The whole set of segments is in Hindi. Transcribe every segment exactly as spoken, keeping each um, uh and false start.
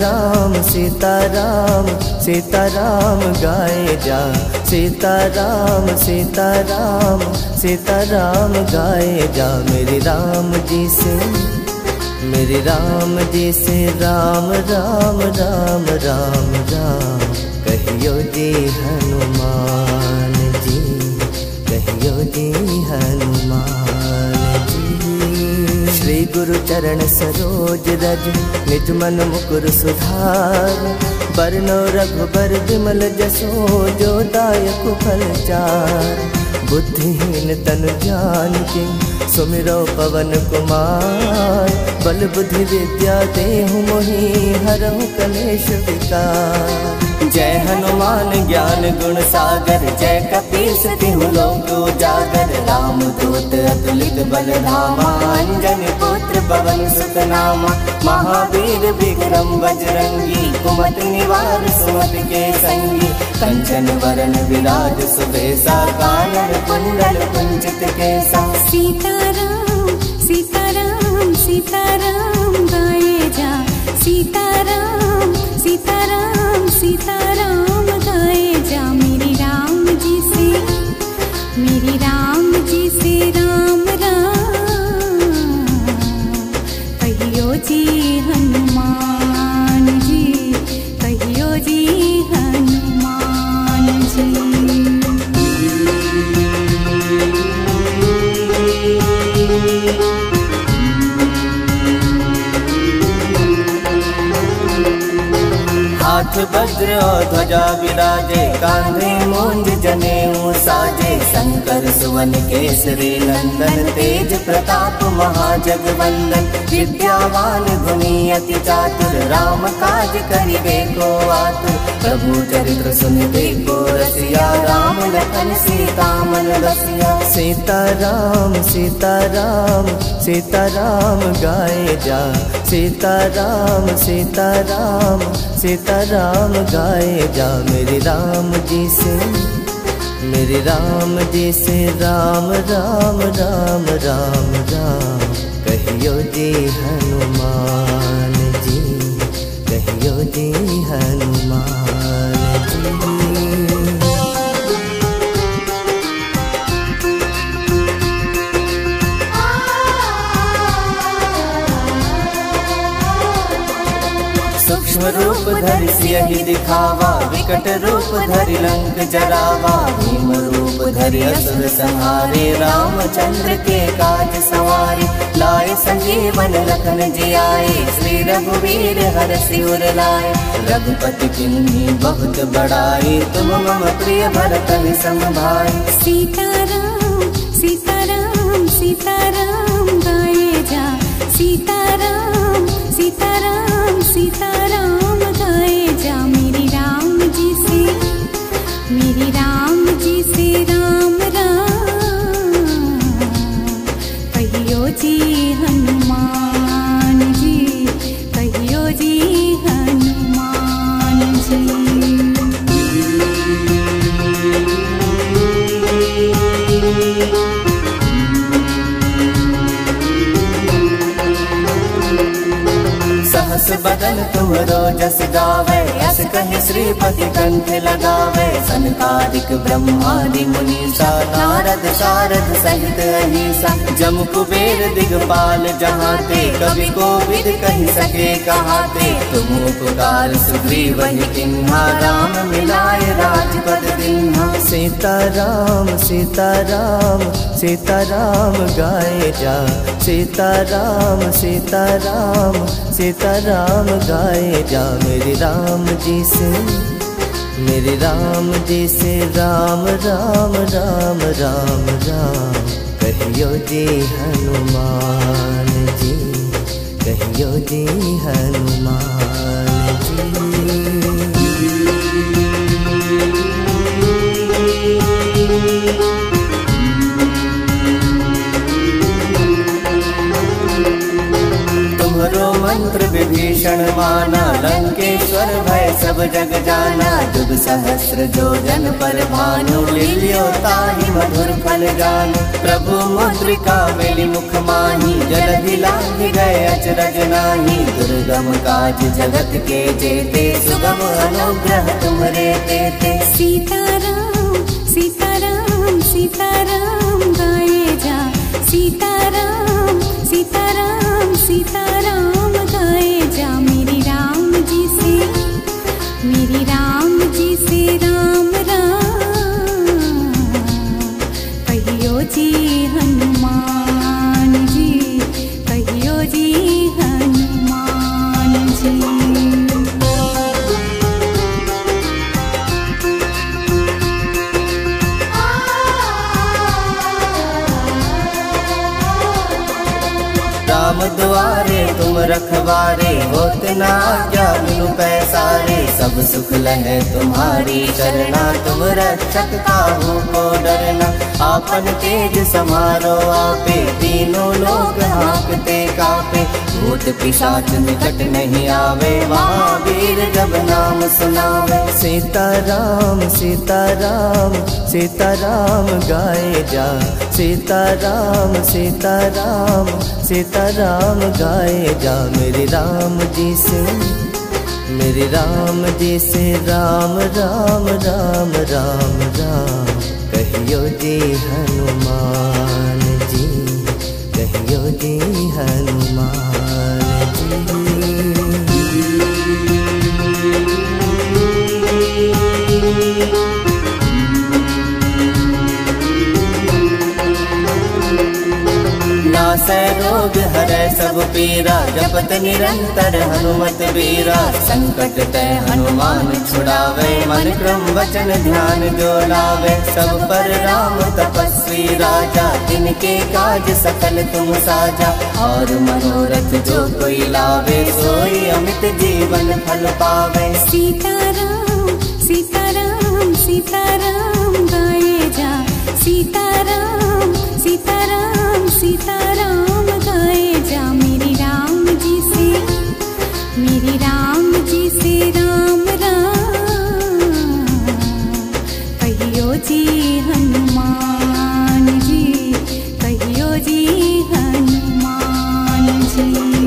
सीताराम सीताराम सीताराम गाए जा, सीताराम सीताराम सीताराम गाए जा। मेरे राम जी से मेरे राम जी से राम राम राम राम राम कहियो जी हनुमान जी, कहियो जी हनुमान जी। श्री गुरु चरण सरोज रज निज मन मुकुर सुधार, बरनो रघुबर विमल जसो जो दायक फल चार। बुद्धिहीन तनु जानिके सुमिरो पवन कुमार, बल बुद्धि विद्या देहु मोहि हरहु कलेश विकार। जय हनुमान ज्ञान गुण सागर, जय कपीस तिहु लोक उजागर। राम दूत अतुलित बल धामा, अंजनी पुत्र पवन सुत नामा। महावीर विक्रम बजरंगी, कुमति निवार सुमति के संगी। कंचन वरण विराज सुबेसा, कानन कुंडल कुंचित केसा। सीताराम सीताराम सीताराम गाए जा, सीताराम सीताराम सीताराम गाए जा। मेरी राम जी से मेरी राम जी से राम राम कहियो जी हनुमान जी, कहियो जी हनुमान जी। हाथ वज्र और ध्वजा विराजे, कांधे मूंज जनेऊ साजे। शंकर सुवन केसरी नंदन, तेज प्रताप महाजगवंदन। विद्यावान गुणी अति चातुर, राम काज करिबे को आतुर। प्रभु चरित्र सुनिबे को रसिया, राम लखन सीता मन बसिया। सीताराम सीताराम सीताराम गाए जा, सीताराम सीताराम सीताराम गाए जा। मेरे राम जी से मेरे राम जी से राम राम राम राम राम कहियो जी हनुमान जी, कहियो जी हनुमान जी। सूक्ष्म रूप धरि सियहि दिखावा, विकट रूप धरि लंक जरावा। भीम रूप धरि असुर संहारे, रामचंद्र के काज सवारे। लाए संजीवन लखन जियाए, श्री रघुवीर हरषि उर लाए। रघुपति किन्हीं बहुत बड़ाई, तुम मम प्रिय भरत सम भाई। सीताराम सीताराम सीताराम गाए जा, सीताराम सीताराम सीताराम गाए जा। मेरी राम जी से मेरी राम जी से राम राम कहियो जी हनुमान जी, कहियो जी हनुमान जी। सहस बदन तुमरो जस गावे, अस कहि श्रीपति कंठ लगावे। सनकादिक ब्रह्मादि मुनीसा, नारद शारद सहित अहिसा। जम कुबेर दिगपाल जहाते, कवि कोविद कहि सके कहाते। तुम उपकार सुग्रीवहि किन्हा, राम मिलाए राजपद दिन्हा। सीताराम सीताराम सीताराम गाए जा, सीताराम सीताराम सीताराम गाए जा। मेरे राम जी से मेरे राम जी से राम राम राम राम राम कहियो जी हनुमान जी, कहियो जी हनुमान जी। मंत्र विभीषण माना, लंकेश्वर भय सब जग जाना। जुग सहस्र जोजन पर भानु, लील्यो ताहि मधुर फल जानु। प्रभु मुद्रिका मेली मुख माही, जलधि लांघि गए अचरज नाही। दुर्गम काज जगत के जेते, सुगम अनुग्रह तुम्हरे तेते। सीताराम सीताराम सीताराम गाए जा, सीताराम सीताराम सीताराम गाए जा। मेरी राम जी से मेरी राम जी से राम राम कहियो जी हनुमान जी, कहियो जी हनुमान जी। राम द्वारे तुम रखवारे, होत न आज्ञा बिनु पैसारे। सब सुख लहे तुम्हारी शरणा, तुम रक्षक काहू को डरना। आपन तेज समारो आपे, तीनों लोग हाँकते कापे। भूत पिशाच निकट नहीं आवे, महावीर जब नाम सुनावे। सीताराम सीताराम सीताराम गाए जा, सीताराम सीताराम सीताराम गाए जा। मेरे राम जी से मेरे राम जी से राम राम राम राम राम कहियो जी हनुमान जी, कहियो जी हनुमान जी। नासै रोग हरै सब पीरा, जपत निरंतर हनुमत बीरा। संकट ते हनुमान छुड़ावे, मन क्रम वचन ध्यान जो लावे। सब पर राम तपस्वी राजा, तिनके काज सकल तुम साजा। और मनोरथ जो कोई लावे, सोई अमित जीवन फल पावे। सीताराम सीताराम सीताराम गाए जा, सीताराम सीताराम सीताराम गाए जा। मेरी राम जी से मेरी राम जी से राम राम कहियो जी हनुमान जी, कहियो जी हनुमान जी।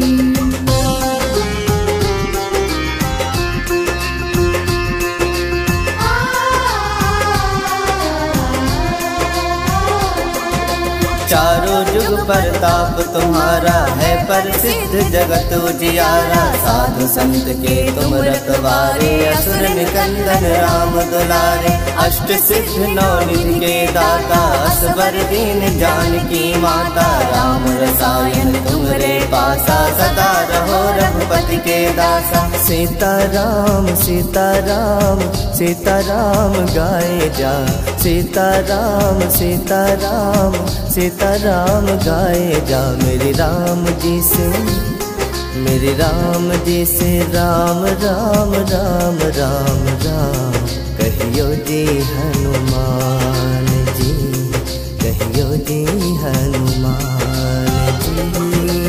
चारों जुग परताप तुम्हारा, है प्रसिद्ध जगत उजियारा। साधु संत के तुम रखवारे, असुर निकंदन राम दुलारे। अष्ट सिद्ध नौ निधि के दाता, असबर दीन जानकी माता। राम रसायन तुमरे पासा, सदा रहो रघुपति के दासा। सीताराम सीताराम सीताराम गाए जा, सीताराम सीताराम सीताराम गाए जा। मेरे राम जी से मेरे राम जी से राम राम राम राम राम कहियो जी हनुमान जी, कहियो जी हनुमान जी।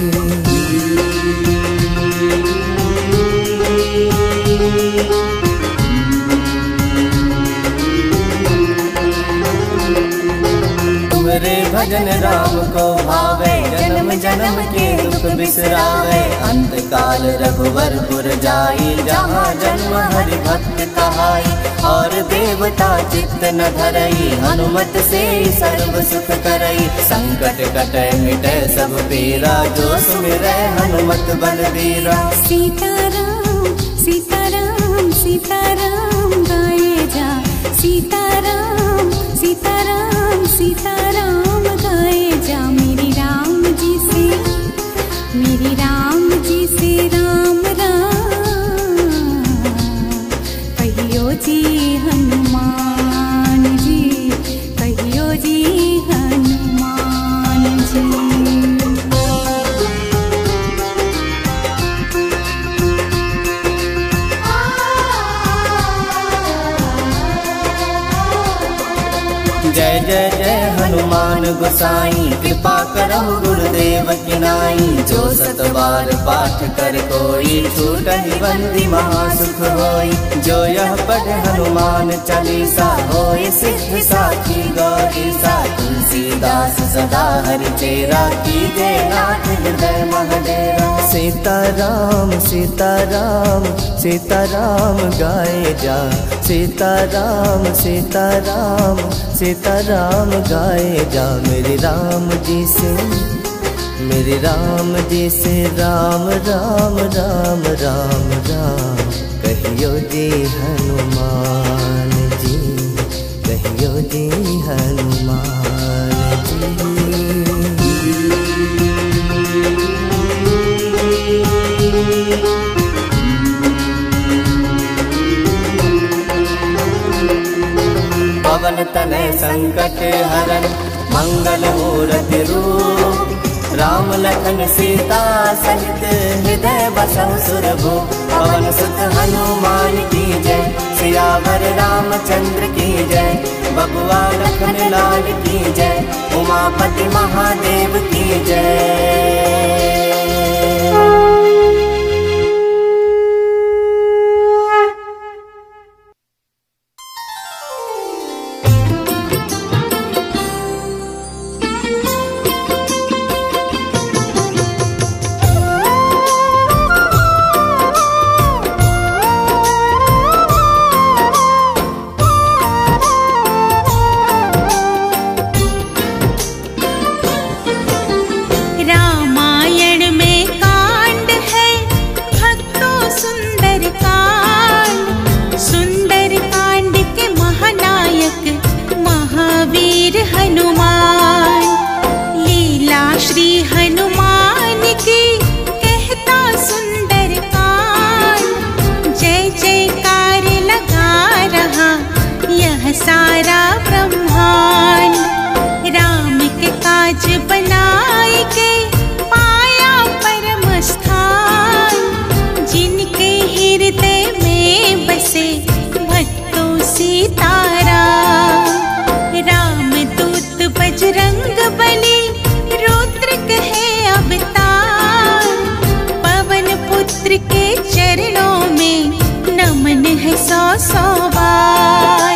तुमरे भजन राम को भावे, जन्म जन्म के दुख बिसरावे। अंत काल रघुवरपुर जाई, जहाँ जन्म हरि भक्त कहाई। और देवता चित्त न धरई, हनुमत से सर्व सुख करई। संकट कटै मिटै सब पीरा, जो सुमिरै हनुमत बलबीरा। सीताराम सीताराम सीताराम गाए जा, सीताराम सीताराम सीताराम गाए जा। मेरी राम जी से मेरी राम जी से राम राम कहियो जी हनुमान जी, कहियो जी हनुमान जी। जय जय जय हनुमान गोसाई, कृपा करहु गुरुदेव की नाई। जो सत बार पाठ कर कोई, छूटहि बंदी महासुख होई। जो यह पढ़ हनुमान चालीसा, होय सिद्ध साखी गौरीसा। तुलसीदास सदा हरि चेरा, कीजे नाथ हृदय महडेरा। सीताराम सीताराम सीताराम गाए जा, सीताराम सीताराम सीताराम गाए जा। मेरे राम जी से मेरे राम जी से राम राम राम राम राम। कहियो जी हनुमान जी, कहियो जी हनुमान जी। पवन तनय संकट हरन, मंगल मूरति रूप। राम लखन सीता सहित, हृदय बसहु सुरभूप। पवन सुत हनुमान की जय, सियावर रामचंद्र की जय। बबुआ लखन लाल की जय, उमापति महादेव की जय। सारा ब्रह्मांड राम के काज बनाए के पाया परम स्थान। जिनके हृदय में बसे भक्तों सीताराम। राम दूत बजरंग बली, रुद्र कहे अवतार। पवन पुत्र के चरणों में नमन है सौ सौ बार।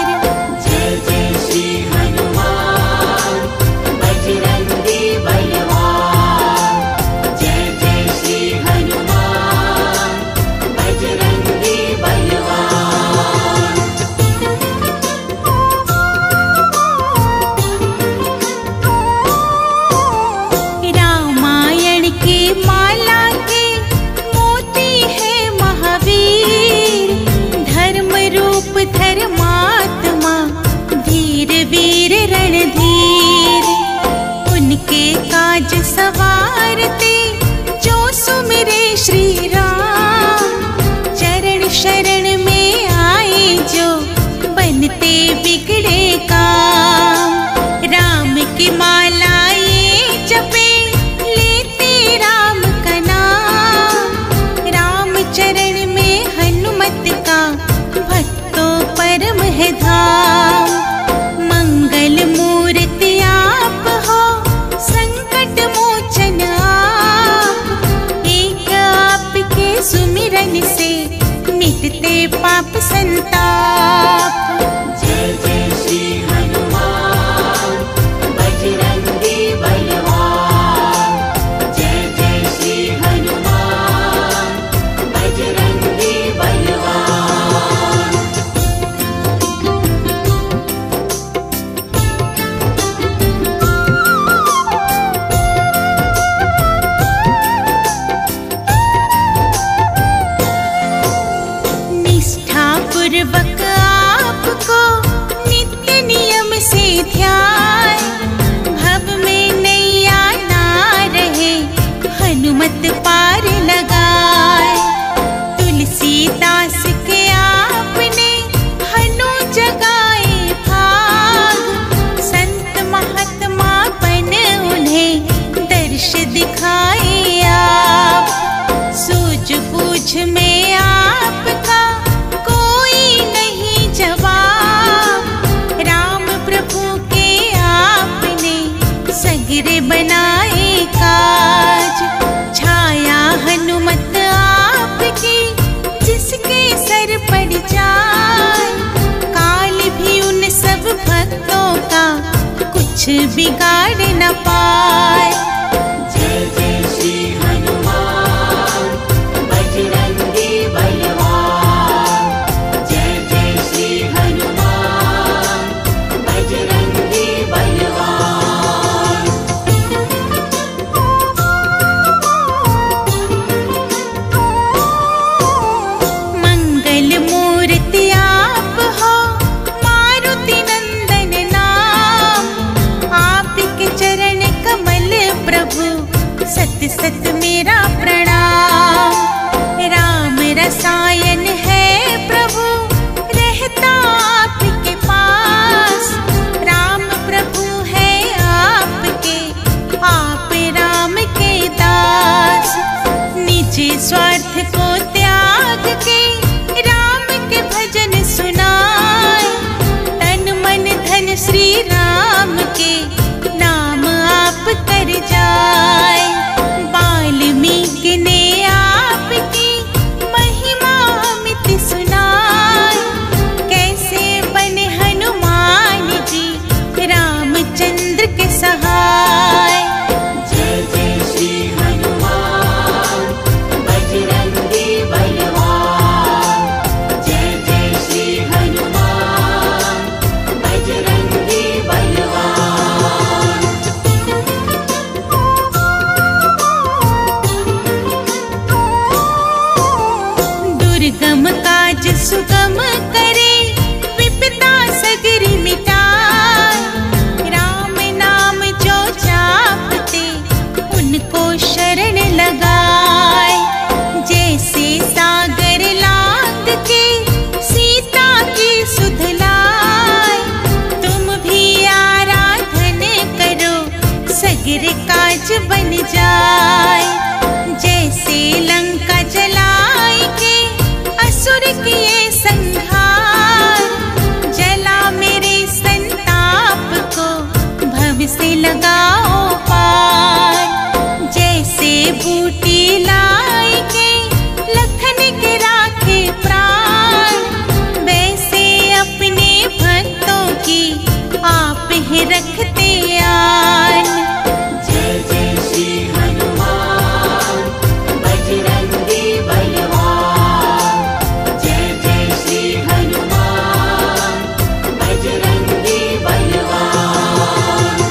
धर्मात्मा धीर वीर रणधीर, उनके काज सवारते जो सुमिरे श्री राम। चरण शरण में आए जो बनते बिगड़े काम। राम की मालाएं जपे लेते राम का नाम। राम चरण में हनुमत का भक्तों परम है धाम। मंगल मूर्ति आप हो, संकट मोचन आप। एक आपके सुमिरन से मिटते पाप संताप। जय जय श्री हनुमान बजरंगी बलवान। जय जय श्री हनुमान बजरंगी बलवान। पूर्वक आपको नित्य नियम से ध्यान। भव में नैया ना रहे, हनुमत पार लगाए। तुलसीदास के आपने हनु जगाए भाग। संत महात्मा बन उन्हें दर्श दिखाए आप। सूझ बूझ में आपका जवाब। राम प्रभु के आपने बनाए काज। छाया हनुमत आपकी जिसके सर पड़ जाए, काल भी उन सब भक्तों का कुछ बिगाड़ न पाए। जय जय श्री हनुमान बजरंगी बलवान, जय जय श्री हनुमान बजरंगी बलवान। मंगल मूर्ति आप हो मारुति नंदन नाम, आपके चरण कमल प्रभु सत सत मेरा प्रणाम। राम रसायन है प्रभु रहता आपके पास, राम प्रभु है आपके आप राम के दास। निज स्वार्थ को त्याग के राम के भजन सुनाए, तन मन धन श्री राम के नाम आप कर जाए। वाल्मीकि ने आपकी महिमा अमित सुनाई, कैसे बने हनुमान जी रामचंद्र के सहाय। जय जय श्री हनुमान बजरंगी बलवान, जय जय श्री हनुमान बजरंगी बलवान। दुर्गम काज सुगम करे, विपदा सगरी मिटाए, राम नाम जो जापते उनको शरण लगाए। जैसे सागर लांग के सीता की सुध लाए, तुम भी आराधन करो सगर काज बन जाए। जैसे लंका जलाए के असुर किए संहार, जला मेरे संताप को भव से लगाओ पार। जैसे बूटी लाई के लखन के राखे प्राण, वैसे अपने भक्तों की आप ही रखते आन। जय जय श्री हनुमान बजरंगी बलवान, जय जय श्री हनुमान बजरंगी बलवान।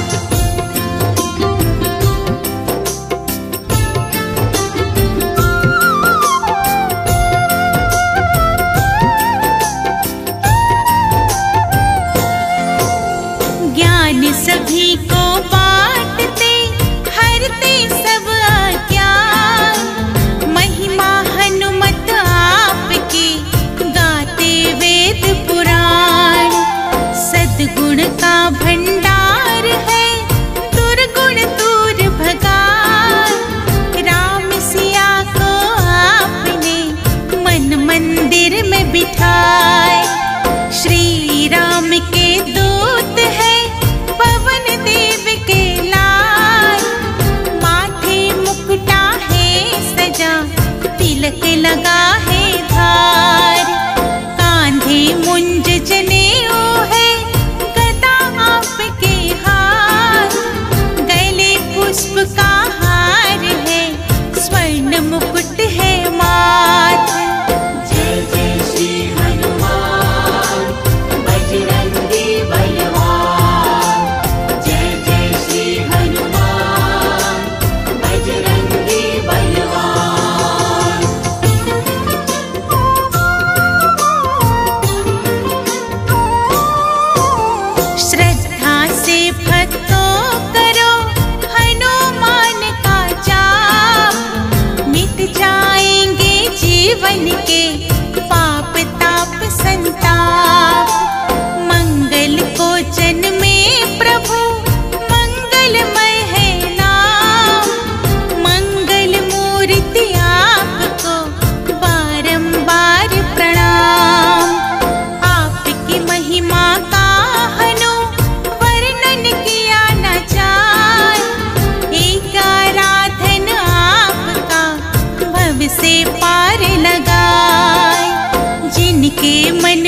ज्ञान सभी को बांटते हरते सब अज्ञान, महिमा हनुमत आपकी गाते वेद पुराण। सद्गुण का भंडार है दुर्गुण दूर भगाए, राम सिया को आपने मन मंदिर में बिठाए। श्री राम के दूत है पवन देव के लाल, माथे मुकुटा है सजा तिलक लगा है धार। कांधे मुंज जनेऊ है गदा आपके हाथ, गले पुष्प का हार है स्वर्ण मुकुट है माथ। जय जय श्री हनुमान बजरंगी बलवान, जय जय श्री हनुमान बजरंगी बलवान।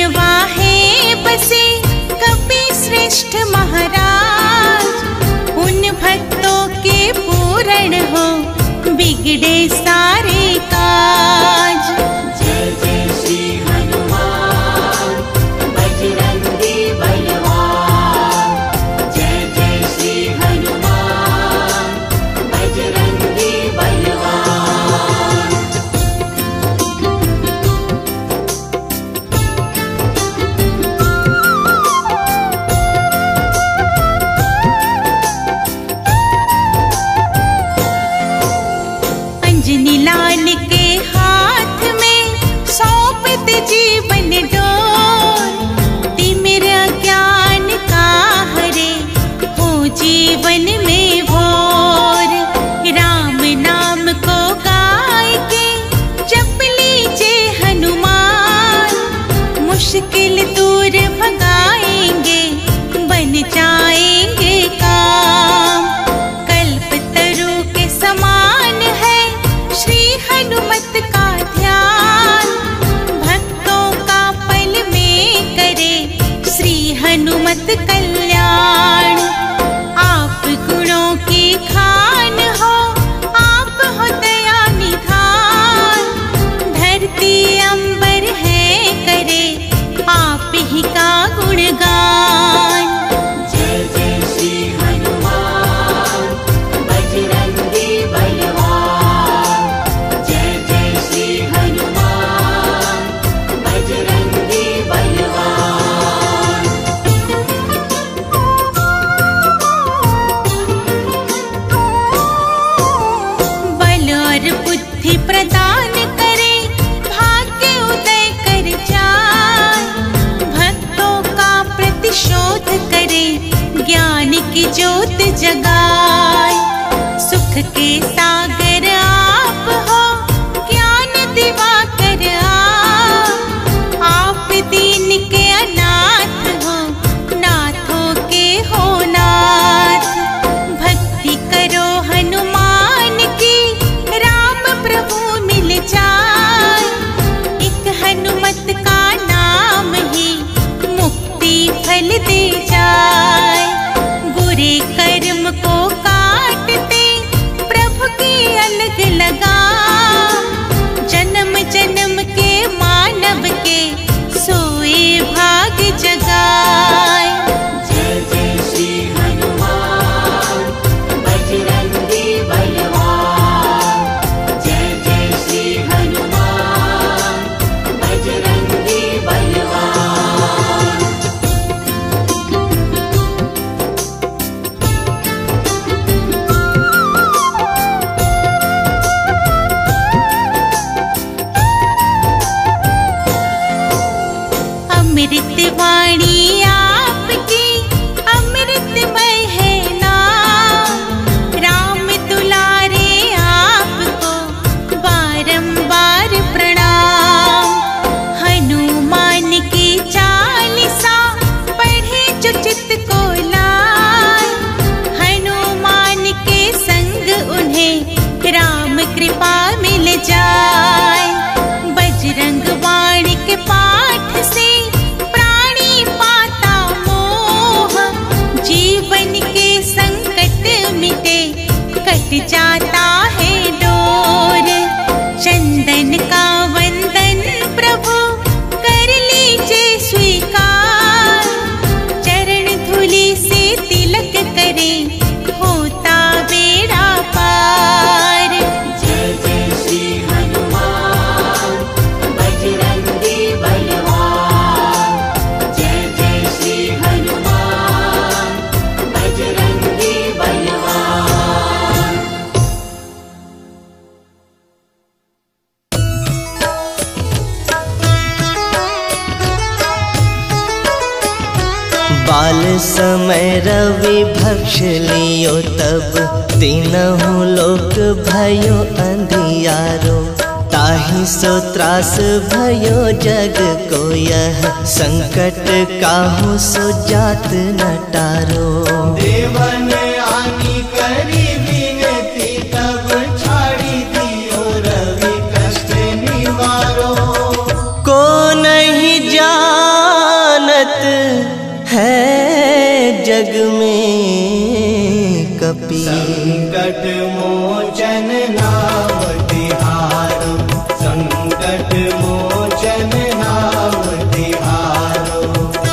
बनवाहे बसे कपि श्रेष्ठ महाराज, उन भक्तों के पूर्ण हो बिगड़े सारे काज। जय जय श्री हनुमान बजरंगी बलवान, जय जय श्री हनुमान बजरंगी बलवान। अंजनी लाल के हाथ में सौंपत जीवन डोर, तिमिर ज्ञान का हरे हो जीवन में भोर। राम नाम को गाय के जप लीजिए हनुमान, मुश्किल दूर भगाएंगे बन जाएंगे काम। कल्पतरु के समान है श्री हनुमत का ध्यान, भक्तों का पल में करे श्री हनुमत कल्याण। आप गुणों की खान हो, आप हो दया निधान, धरती अंबर है करे आप ही का गुणगान। जय जय श्री हनुमान बजरंगी बलवान, जय जय श्री हनुमान बजरंगी बलवान। बल और बुद्धि प्रदान करे, भाग्य उदय कर जाए, भक्तों का प्रतिशोध करे, ज्ञान की ज्योत जगाए। सुख के सागर आप हो, ज्ञान दिवाकर आप, आप दीन के अनाथ हो, नाथों के हो नाथ। भक्ति करो हनुमान की, राम प्रभु मिल जाए, एक हनुमत का नाम ही मुक्ति फल दे जाए। बुरे कर्म को काटते प्रभु की अलग लगा, जन्म जन्म के मानव के सोए भाग जगाए। जय जय श्री हनुमान बजरंगी बलवान, जय जय श्री हनुमान बजरंगी बलवान। अमृत वाणी आपकी अमृतमय है नाम, राम दुलारे आपको बारंबार प्रणाम। हनुमान की चालीसा पढ़े जो चित्त को लाए, हनुमान के संग उन्हें राम कृपा मिल जाए। बजरंग वाणी के पाठ से प्राणी पाता मोह, जीवन के संकट मिटे कट जाता है डोर। चंदन का वंदन प्रभु कर लीजिए स्वीकार, चरण धूलि से तिलक करे होता बेड़ा पार। जय जय श्री हनुमान बजरंगी बलवान, जय जय श्री हनुमान बजरंगी बलवान। बाल समय रवि भक्ष लियो तब, तीनहु लोक भयो अंधियारो। ताहि सो त्रास भयो जग को यह, संकट काहू सो जात न टारो। देवन आनी करी विनती तब, छाड़ी दियो रवि कष्ट निवारो। को नहीं जा जग में कपि। संकट मोचन नाम तिहारो, संकट मोचन नाम तिहारो।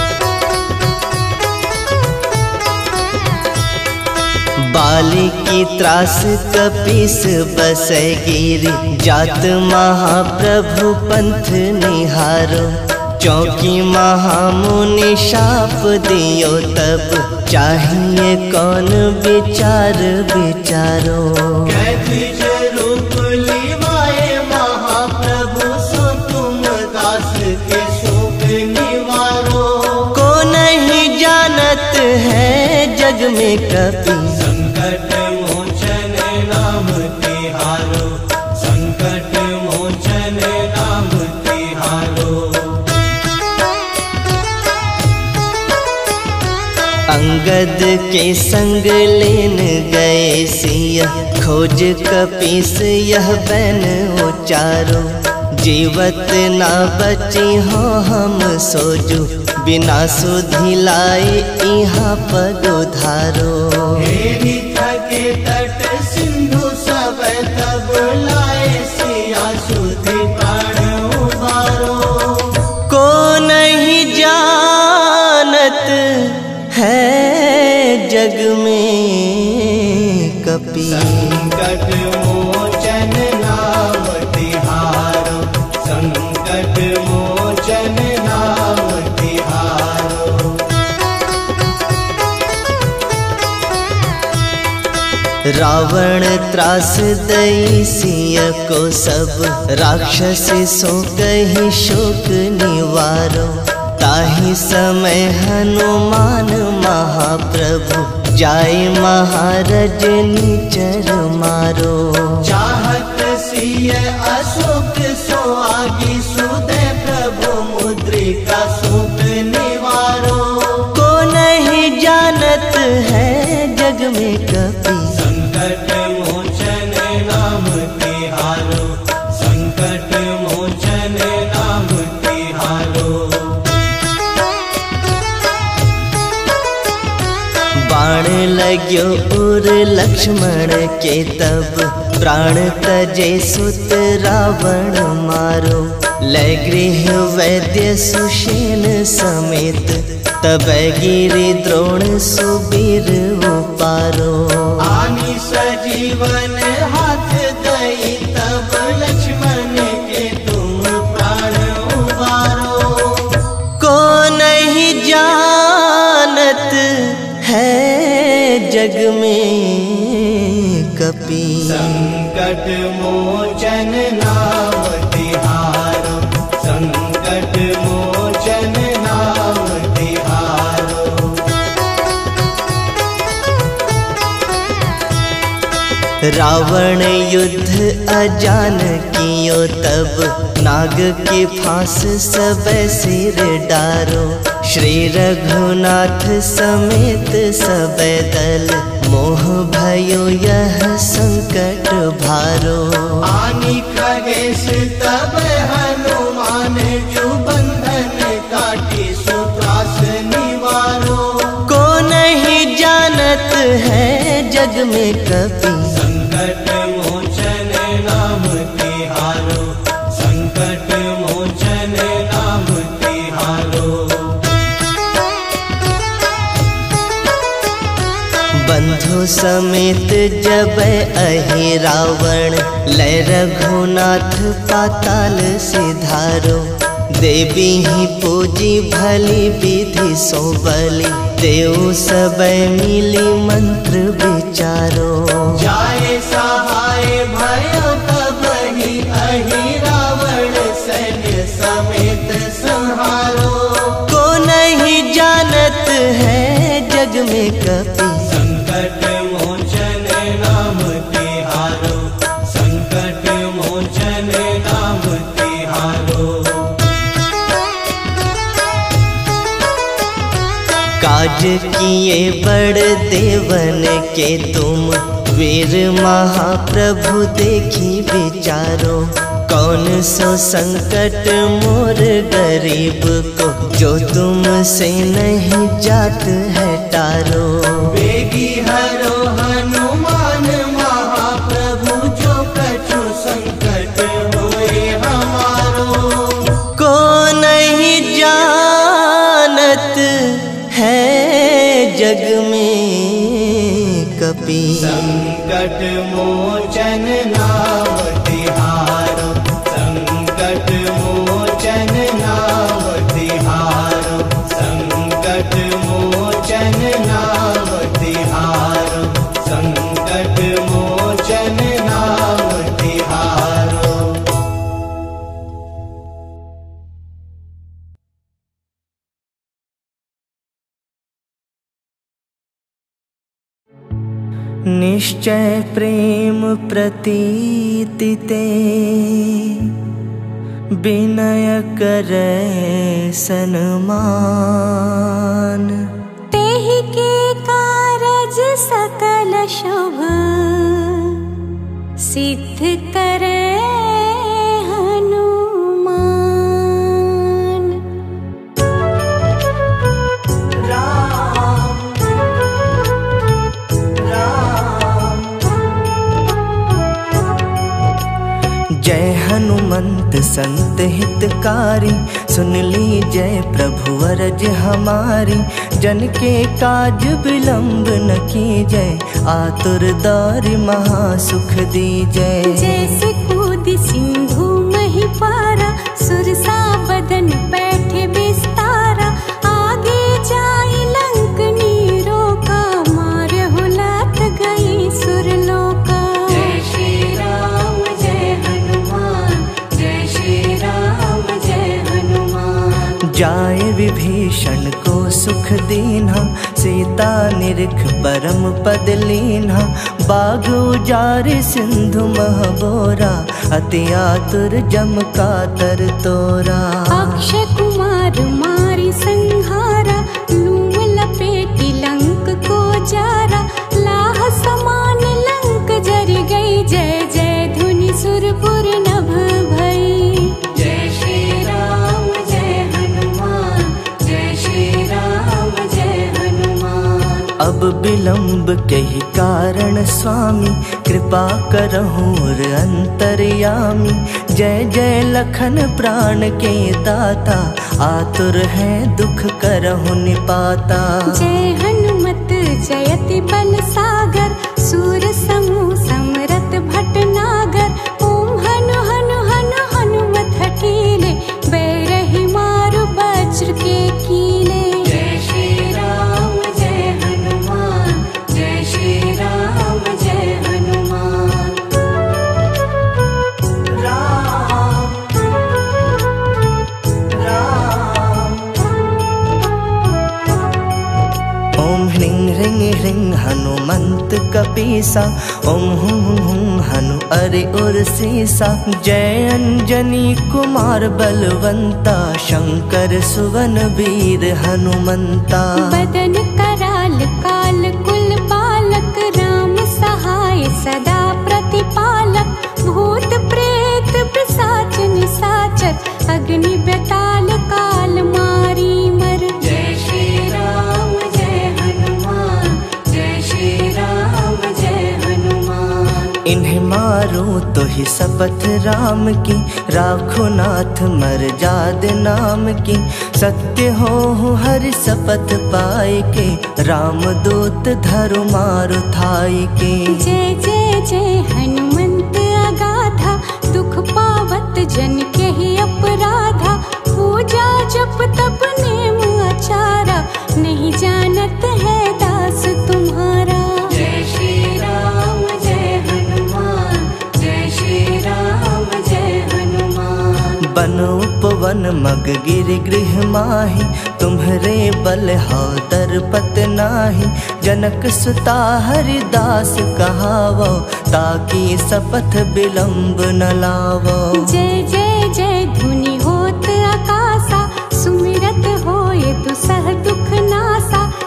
बाली की त्रास कपीस बसै गिरी, जात महाप्रभु पंथ निहारो। चौकी महामुनि शाप दियो तब, चाहिए कौन विचार विचारो। कैद्विज रूप लिवाए महाप्रभु, सो तुम दास के शोक निवारो। को नहीं जानत है जग में कपि, संकट मोचन नाम तिहारो, संकट मोचन नाम तिहारो। अंगद के संग लेन गए सिया, खोज कपीस यह बैन उचारो। जीवत ना बची हो हम सोजू, बिना सुधि लाए यहाँ पग उधारो। हेरी थके तट सिंधु सब तब, लाए सिया सुधि प्राण उबारो। को नहीं जानत है जग में कपि, संकट मोचन नाम तिहारो, संकट मोचन नाम तिहारो। रावण त्रास दई सिय को सब, राक्षस सो कही शोक निवारो। ताहि समय हनुमान महाप्रभु, जाय महाराज निचर मारो। चाहत सिय अशोक सो आगी, सुदय प्रभु मुद्रिका सूत निवारो। को नहीं जानत है जग में कपि, संकट मोचन नाम तिहारो, संकट मोचन नाम तिहारो। बाण लग्यो उर लक्ष्मण के तब, प्राण तजे सुत रावण मारो। लय गृह वैद्य सुषेण समेत, तब गिरि द्रोण सुबीर उपारो। आनी सजीवन हाथ दई तब, लक्ष्मण के तुम प्राण उबारो। को नहीं जानत है जग में कपि, संकट मोचन नाम तिहारो, संकट मोचन नाम तिहारो। रावण युद्ध अजान कियो तब, नाग के फांस सब सिर डारो। श्री रघुनाथ समेत सब दल, मोह भयो यह संकट भारो। आनी खगेश तब हनुमान, जो बंधन काटी सुत्रास निवारो। को नहीं जानत है जग में कपि, संकट मोचन नाम तिहारो, संकट मोचन नाम तिहारो। बंधु समेत जब अहि रावण, लय रघुनाथ पाताल सिधारो। देवी ही पूजी भली विधि सो बलि, देव सब मिली मंत्र विचारो। जाए सहाय भयो तब ही, अहि रावण सैन्य समेत संहारो। को नहीं जानत है जग में कपि, संकट मोचन नाम तिहारो, संकट मोचन नाम तिहारो। काज किए बड़ देवन के तुम, वीर महाप्रभु देखी विचारो। कौन सो संकट मोर गरीब को, जो तुमसे नहीं जात है टारो। वेगी हरो हनुमान महाप्रभु, जो कछु संकट होए हमारो। को नहीं जानत है जग में कपि, संकट मोचन नाम तिहारो। संकट मोचन नाम तिहारो। संकट मोचन नाम तिहारो। संकट मोचन नाम तिहारो। निश्चय प्रेम प्रतीति ते, विनय करे सन्मान। तेहि के कारज सकल शुभ, सिद्ध करे हनुमान। जय हनुमंत संत हितकारी, सुन ली जय प्रभु अरज हमारी। जन के काज विलंब न कीजय, आतुर दारि महासुख दीजय। जैसे कूद सिंधु मही पारा, सुरसा बदन बैठे विस्तारा। आगे जाई लंक नीरो का, मारे हुलात गई सुरलोका। जय श्री राम जय हनुमान, जय श्री राम जय हनुमान। जाए विभीषण को सुख दीन्हा, सीता निरख परम पद लीन्हा। बाग उजारि सिंधु मह बोरा, अति आतुर जम कातर तोरा। अक्षय कुमार मारी संहारा, लूम लपेटी लंक को जारा। लाह समान लंक जर गई, जय जय धुनि सुरपुर नभ भई। जय श्री राम जय हनुमान, जय श्री राम जय हनुमान। अब विलंब के ही कारण स्वामी, कृपा करहु अंतर्यामी। जय जय लखन प्राण के दाता, आतुर है दुख करहु निपाता। जय हनुमत जयति बल सागर, सूर समूह समरथ भटनागर। ओम हनु हनु हनु हनुमत हठीले, बैरही मारु वज्र के कीले। जय श्री राम जय हनुमान, जय श्री राम जय हनुमान। राम राम। ओम ह्रीं ह्रीं ह्रीं हनुमंत कपीसा, ओम हुं हुं हुं हनु अरि उर सीसा। जय अंजनी कुमार बलवंता, शंकर सुवन वीर हनुमंता। बदन कराल काल कुल बालक, राम सहाय सदा प्रतिपालक। भूत प्रेत पिशाच निशाचर, अग्नि बेताल काल मारी मर। जय श्री राम जय हनुमान, जय श्री राम जय हनुमान। इन्हें मारो तो ही शपथ राम की, राखो नाथ मर जाद नाम की। सत्य हो हरि शपथ पाए के, राम दूत धरु मारु थाई के। जय जय जय हनुमंत अगाधा, दुख पावत जन के ही अपराधा। पूजा जप तप नेम आचारा, नहीं जानत है दास तुम्हारा। जय श्री राम जय हनुमान, जय श्री राम जय हनुमान। बन उपवन मग गिर गृह माही, तुम्हरे बल हौ दरपत नाही। जनक सुता हरिदास कहावो, ताकि शपथ विलंब न लावो। जय जय जय धुनि होत आकाशा, सुमिरत होए दुसह दुख नासा।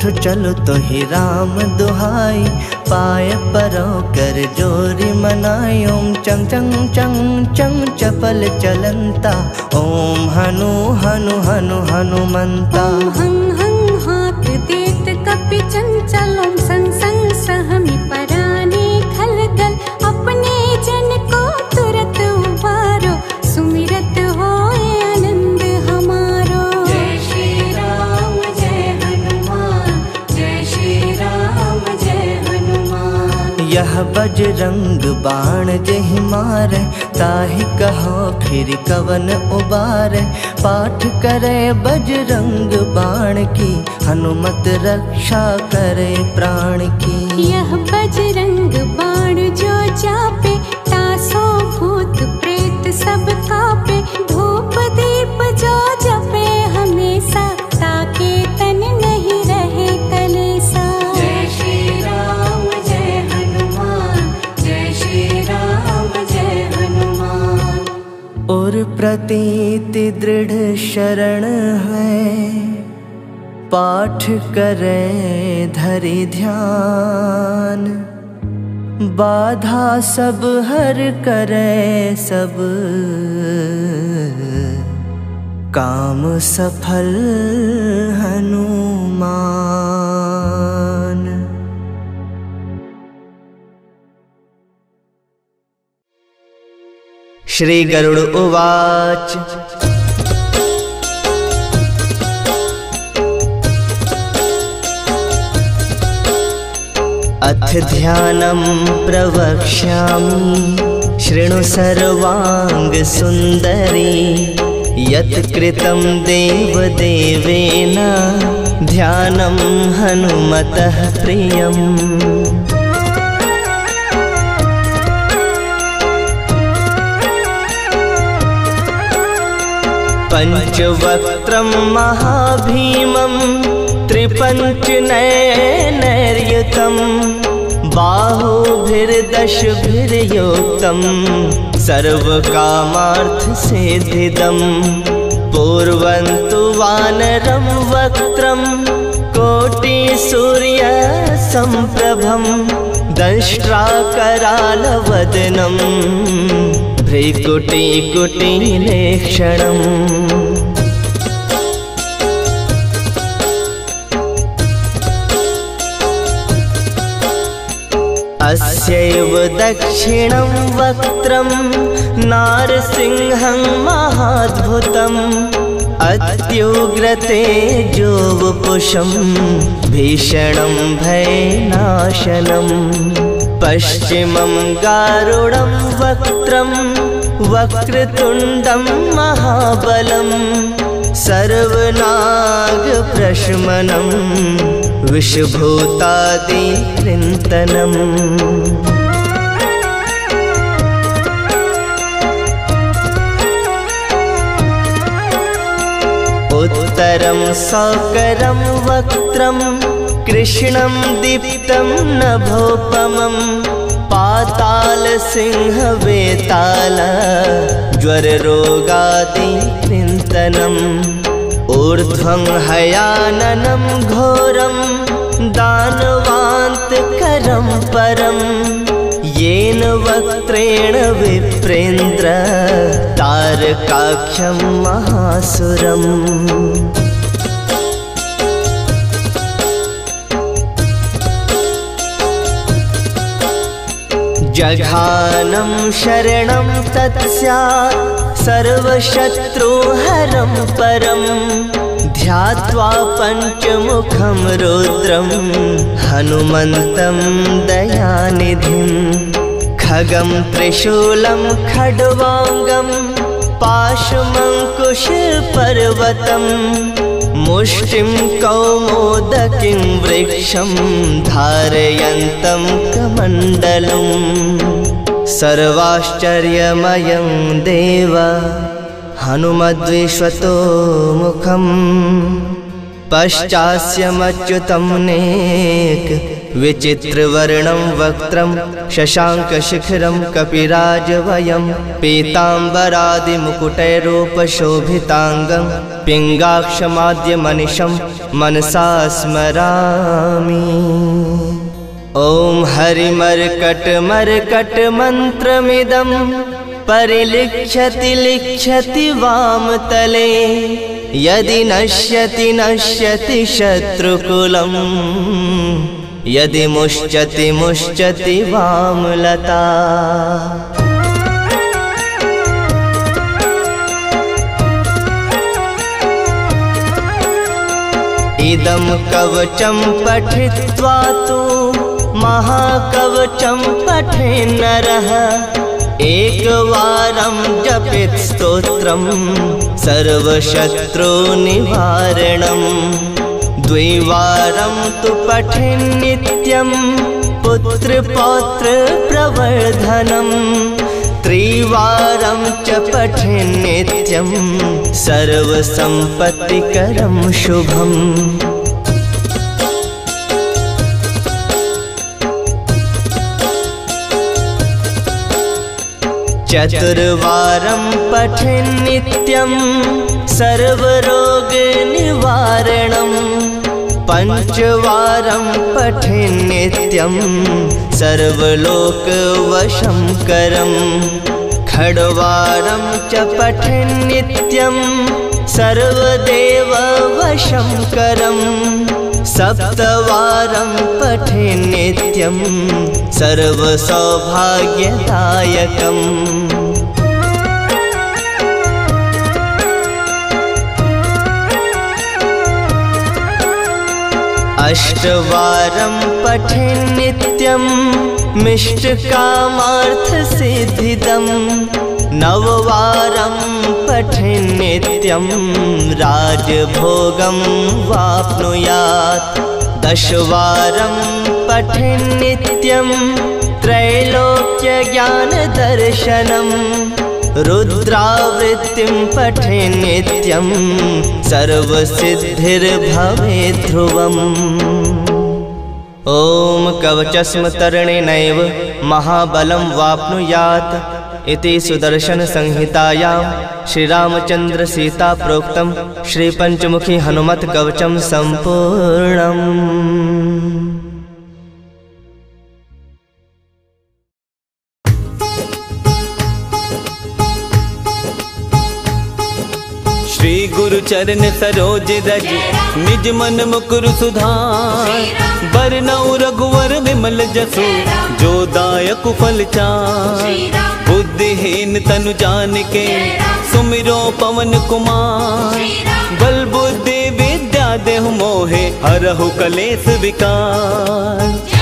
उठो चलो तो ही राम दुहाई, पाए परों कर जोरी मनाई। ओम चंग चंग चंग चंग चपल चलंता, ओम हनु हनु हनु हनुमंता। ओम हं हं हाथ देत कपि चंचल, ओम संग संग सहमि पराने खलगल। अपने जन को तुरत उबारो, सुमिरत होए आनंद हमारो। जय श्री राम जय हनुमान, जय श्री राम जय हनुमान। यह बजरंग बाण जहि मारे, ताहि कहो फिर कवन उबारे। पाठ करे बजरंग बाण की, हनुमत रक्षा करे प्राण की। यह बजरंग बाण जो जापे, तासो भूत प्रेत सब कापे। धूप दीप जो जपे हमेशा, ताके तन नहीं रहे कलेसा। जय श्री राम जय हनुमान, जय श्री राम जय हनुमान। और प्रतीति दृढ़ शरण है, पाठ करे धरि ध्यान। बाधा सब हर करे सब, काम सफल हनुमान। श्री गरुड़ उवाच। अथ ध्यानं प्रवक्ष्यामि, शृणु सर्वांग सुंदरी। यत् कृतं देवदेवेन, ध्यानं हनुमतः प्रियम्। पंचवक्त्रं महाभीमं, त्रिपञ्चनयनैर्युतं। बाहुभिर्दशभिर्युक्तं, सर्वकामार्थसिद्धिदं। पूर्वं तु वानरं वक्त्रं, कोटिसूर्यसम्प्रभं। दंष्ट्राकरालवदनं, भ्रिकुटिकुटिलेक्षणम्। अस्यैव दक्षिणं वक्त्रं, नारसिंहं महाद्भुतम्। अत्युग्रतेजोवपुषं, भीषणं भयनाशनम्। पश्चिमं गारुडं वक्त्रं, वक्रतुण्डं महाबलं। सर्वनागप्रशमनं, विषभूतादिकृन्तनम्। उत्तरं सौकरं वक्त्रं, कृष्णं दीप्तं नभोपमम्। पातालसिंहवेताल, ज्वररोगादिकृन्तनम्। ऊर्ध्वं हयाननं घोरं, दानवान्तकरं परम्। येन वक्त्रेण विप्रेन्द्र, तारकाख्यं महासुरम्। जघानं शरणं तत्स्या, सर्वशत्रुहरं परम्। ध्यात्वा पञ्चमुखं रुद्रं, हनुमन्तं दयानिधिं। खगं त्रिशूलं खड्वाङ्गं, पाशमङ्कुशपर्वतम्। मुष्टिं कौमोदकीं वृक्षं, धारयन्तं कमण्डलम्। सर्वाश्चर्यमयं देव, हनुमद्विश्वतो मुखम्। पश्चास्यमच्युतं नेक, विचित्रवर्णं वक्त्रं शशाङ्कशिखरं कपिराजवयं पीताम्बरादिमुकुटैरूपशोभिताङ्गं पिङ्गाक्षमाद्यमनिशं मनसा स्मरामि। ॐ हरिमर्कटमर्कटमन्त्रमिदं परिलिख्यति लिख्यति वामतले यदि नश्यति नश्यति शत्रुकुलं यदि मुश्चति मुश्चति वामलता। इदं कवचं पठित्वा तु महाकवचं पठेन् नरः एकवारं जपेत् स्तोत्रं सर्वशत्रुनिवारणं द्विवारं तु पठेन् नित्यं पुत्रपौत्रप्रवर्धनं त्रिवारं च पठेन् नित्यं सर्वसम्पत्तिकरं शुभम्। चतुर्वारं पठेन् नित्यं सर्वरोगनिवारणं पञ्चवारं पठेन् नित्यं सर्वलोकवशंकरं षड्वारं च पठेन् नित्यं सर्वदेववशंकरं सप्तवारं पठेन् नित्यं सर्वसौभाग्यदायकम्। अष्टवारं पठेन् नित्यं मिष्टकामार्थसिद्धिदं नववारं पठेन् नित्यं राजभोगं वाप्नुयात् दशवारं पठेन् नित्यं त्रैलोक्यज्ञानदर्शनं रुद्रावृत्तिं पठेन् नित्यं सर्वसिद्धिर्भवेत् ध्रुवम्। ॐ कवचस्मतरणेनैव महाबलं वाप्नुयात् इति सुदर्शन संहितायां श्रीरामचंद्र सीता प्रोक्तं श्रीपंचमुखी हनुमत कवचं संपूर्णम्। श्री गुरु चरण सरोज रज निज मन मुकुरु सुधार बरनउँ रघुवर विमल जसु जो दायक फल चार। बुद्धिहीन तनु जानिके सुमिरो पवन कुमार बल बुद्धि विद्या देहु मोहे हरहु कलेस विकार।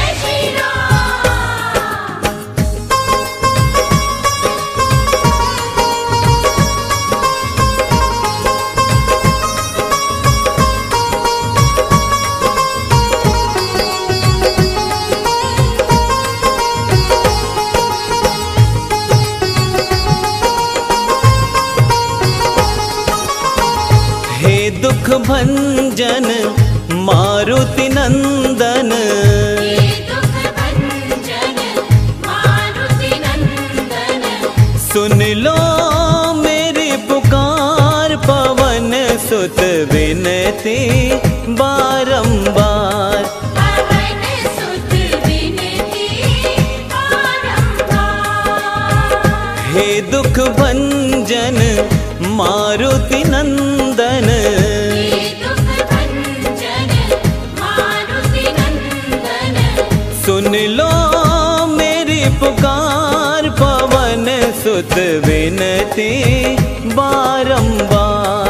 दुख भंजन मारुति नंदन सुन लो मेरी पुकार पवन सुत विनती बारंबार। हे दुख भंजन मारुति नंदन सुन लो मेरी पुकार पवन सुत विनती बारंबार।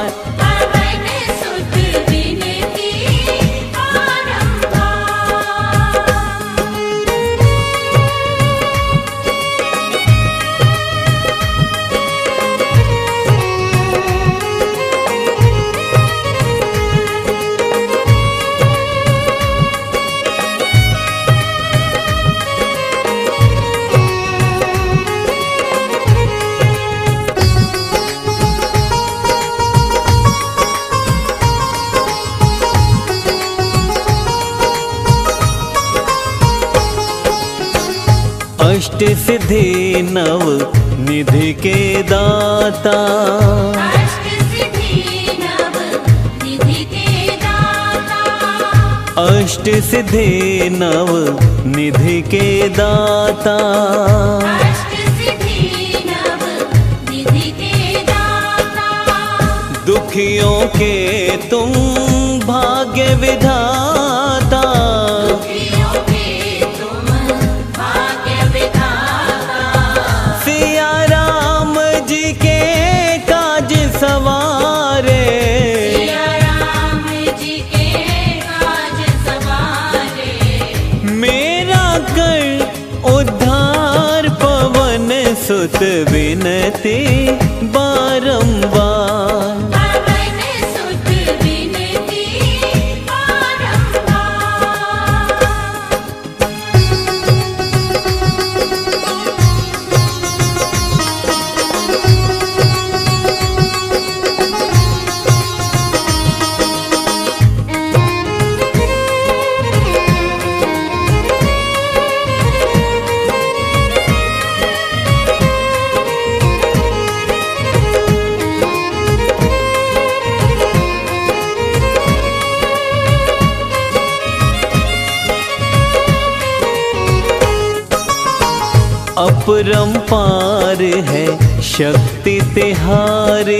अष्ट सिद्धि नव निधि के दाता, अष्ट सिद्धि नव निधि के दाता, अष्ट सिद्धि नव निधि के दाता, अष्ट सिद्धि नव निधि के दाता, दुखियों के तुम भाग्य विधाता, दुखियों के तुम भाग्य विधाता, सिया राम जी के काज सवारे, सिया राम जी के काज सवारे, मेरा कर उद्धार पवन सुत विनती बारंबार, पवन सुत विनती बारंबार। अपरंपार है शक्ति तिहारे,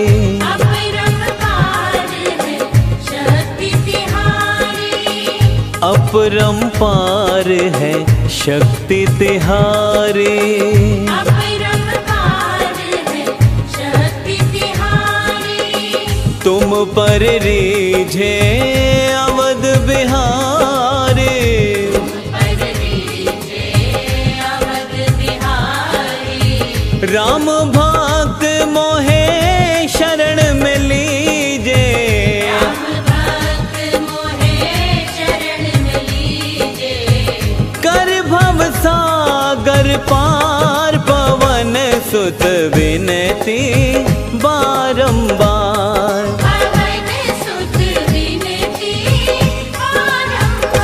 अपरंपार है शक्ति तिहारी, अपरंपार है शक्ति तिहारे, अपरंपार है शक्ति तिहारी, तुम पर रीझे अवध बिहारे, पर रीझे अवध बिहारी, राम भक्त मोहे शरण में लीजे, राम भक्त मोहे शरण में लीजे, कर भव सागर पार पवन सुत विनती बारंबार, पवन सुत विनती बारंबार।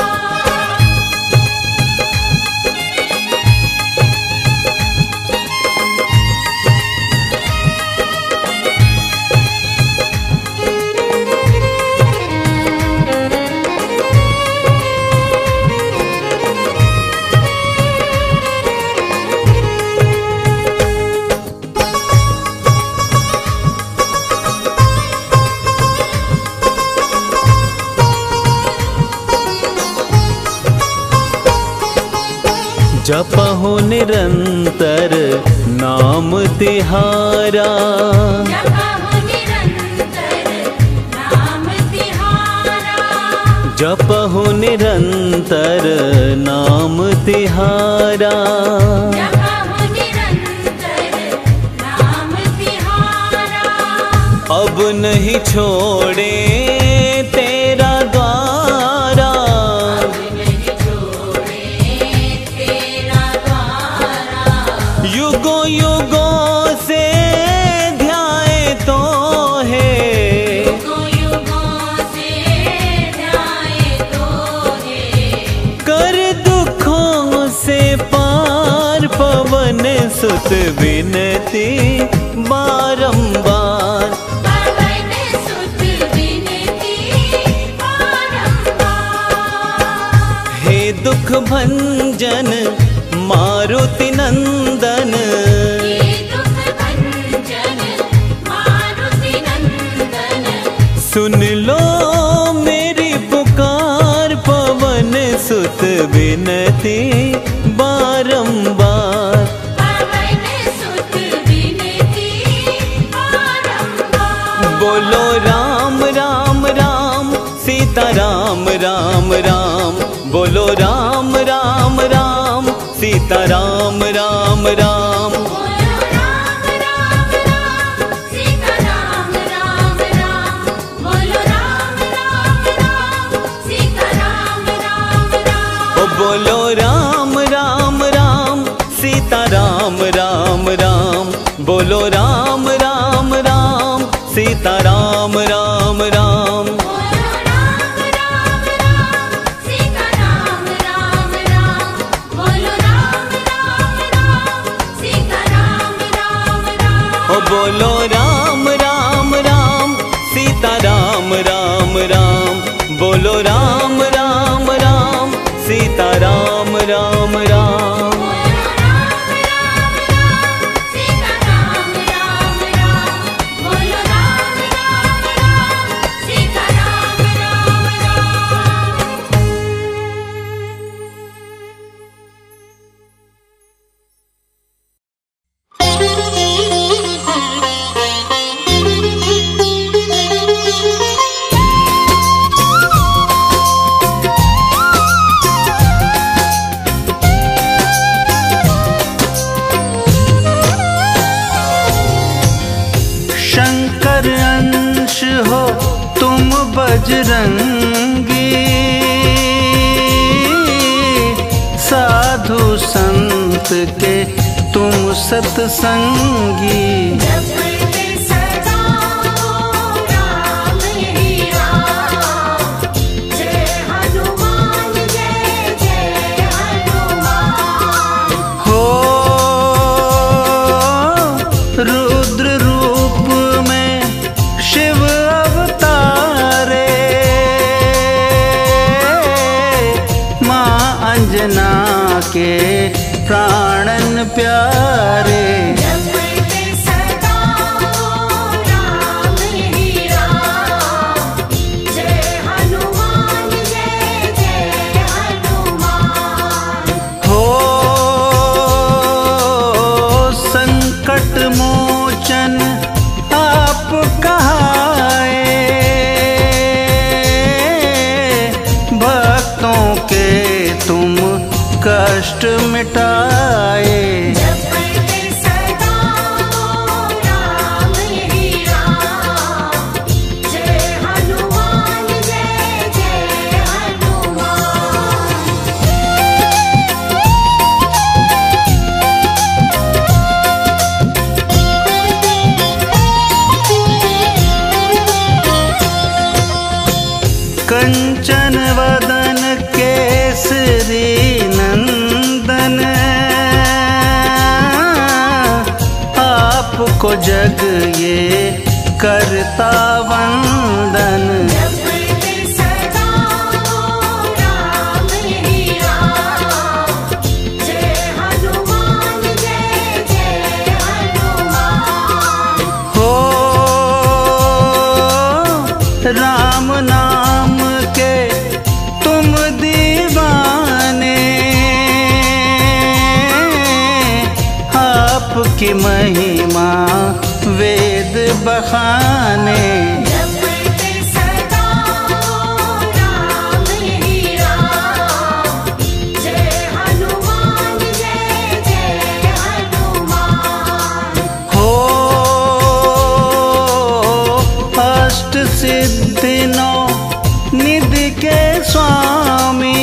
जपहु निरंतर नाम तिहारा, जपहु निरंतर नाम तिहारा, जपहु निरंतर नाम तिहारा, जपहु निरंतर नाम तिहारा, अब नहीं छोड़े तेरा द्वारा, नहीं छोड़े तेरा द्वारा, युगों युगों से ध्याए तो है, युगों युगों से ध्याए तो है, कर दुखों से पार पवन सुत विनती बारंबार, पवन सुत विनती बारंबार। हे दुख भंजन मारुति नंदन, ये दुख भंजन मारुति नंदन, सुन लो मेरी पुकार पवन सुत विनती बारंबार, पवन सुत विनती बारंबार। बोलो राम राम राम सीता राम राम राम, बोलो राम राम राम सीता राम राम राम, बोलो राम राम राम सीता राम राम राम, बोलो राम राम राम सीता राम राम राम, ओ बोलो राम राम राम सीता राम राम राम, बोलो राम राम राम सीता राम राम राम, बोलो राम राम राम सीता राम राम राम, बोलो राम राम राम। शंकर अंश हो तुम बजरंगी, साधु संत के तुम सत्संगी। हो रुद्र रूप में शिव अवतारे, माँ अंजना के प्राणन प्यारे। हो संकट मोचन आप कहाए, भक्तों के तुम कष्ट मिटाए। कंचन वदन केसरी नंदन, आपको जग ये करता वंदन। हो राम नाम के तुम दीवाने, आपकी महिमा वेद बखाने। हो अष्ट सिद्धि नौ निधि के स्वामी,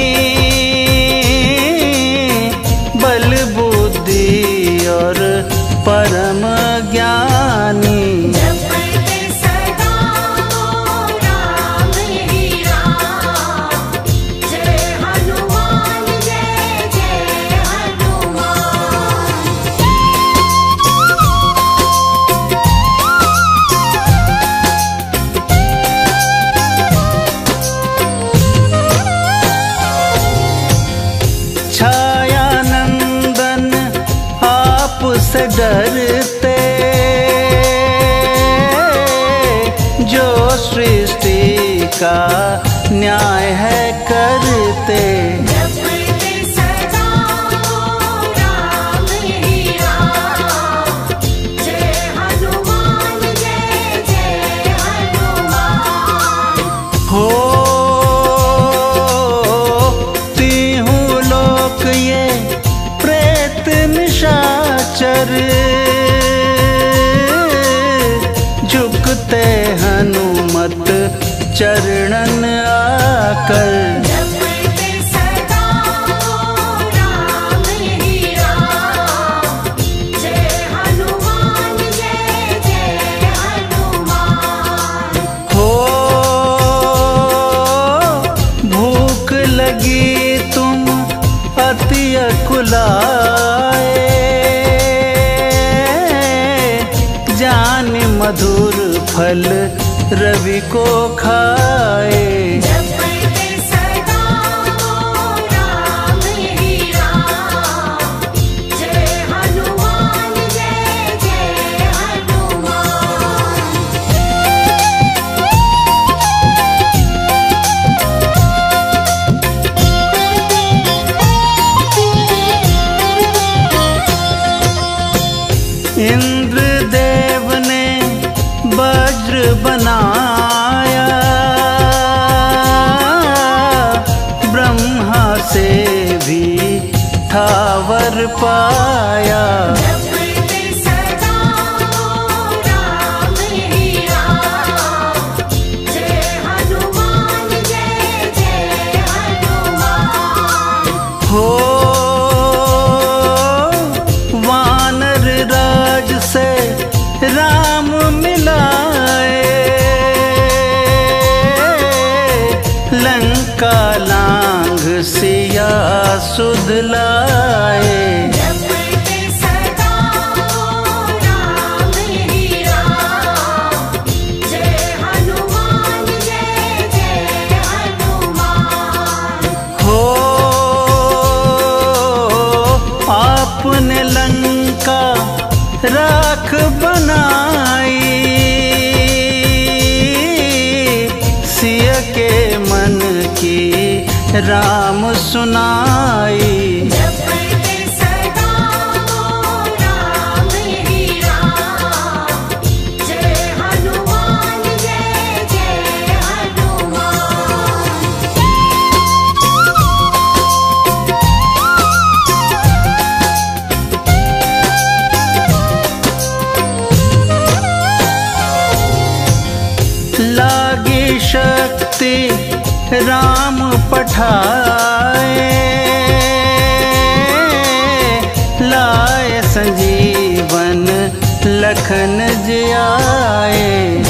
बल बुद्धि और परम ज्ञानी। छाया नंदन आप से डरते, जो सृष्टि का न्याय है करते। हो तीहूं लोक ये प्रेत निशाचर, झुकते हनुमत चरणन आकर। हो भूख लगी तुम अति अकुलाए, जान मधुर फल रवि को खाए। जपते सदा राम ही इंद्रदेव ने वज्र बनाया, ब्रह्मा से भी था वर पाया। हो वानर राज से राम मिलाए, लंका लांघ सिया सुध लाए। आपने लंका राख बनाई, सिय के मन की राम सुनाई। लागी शक्ति राम पठाए, लाए संजीवन लखन जियाए।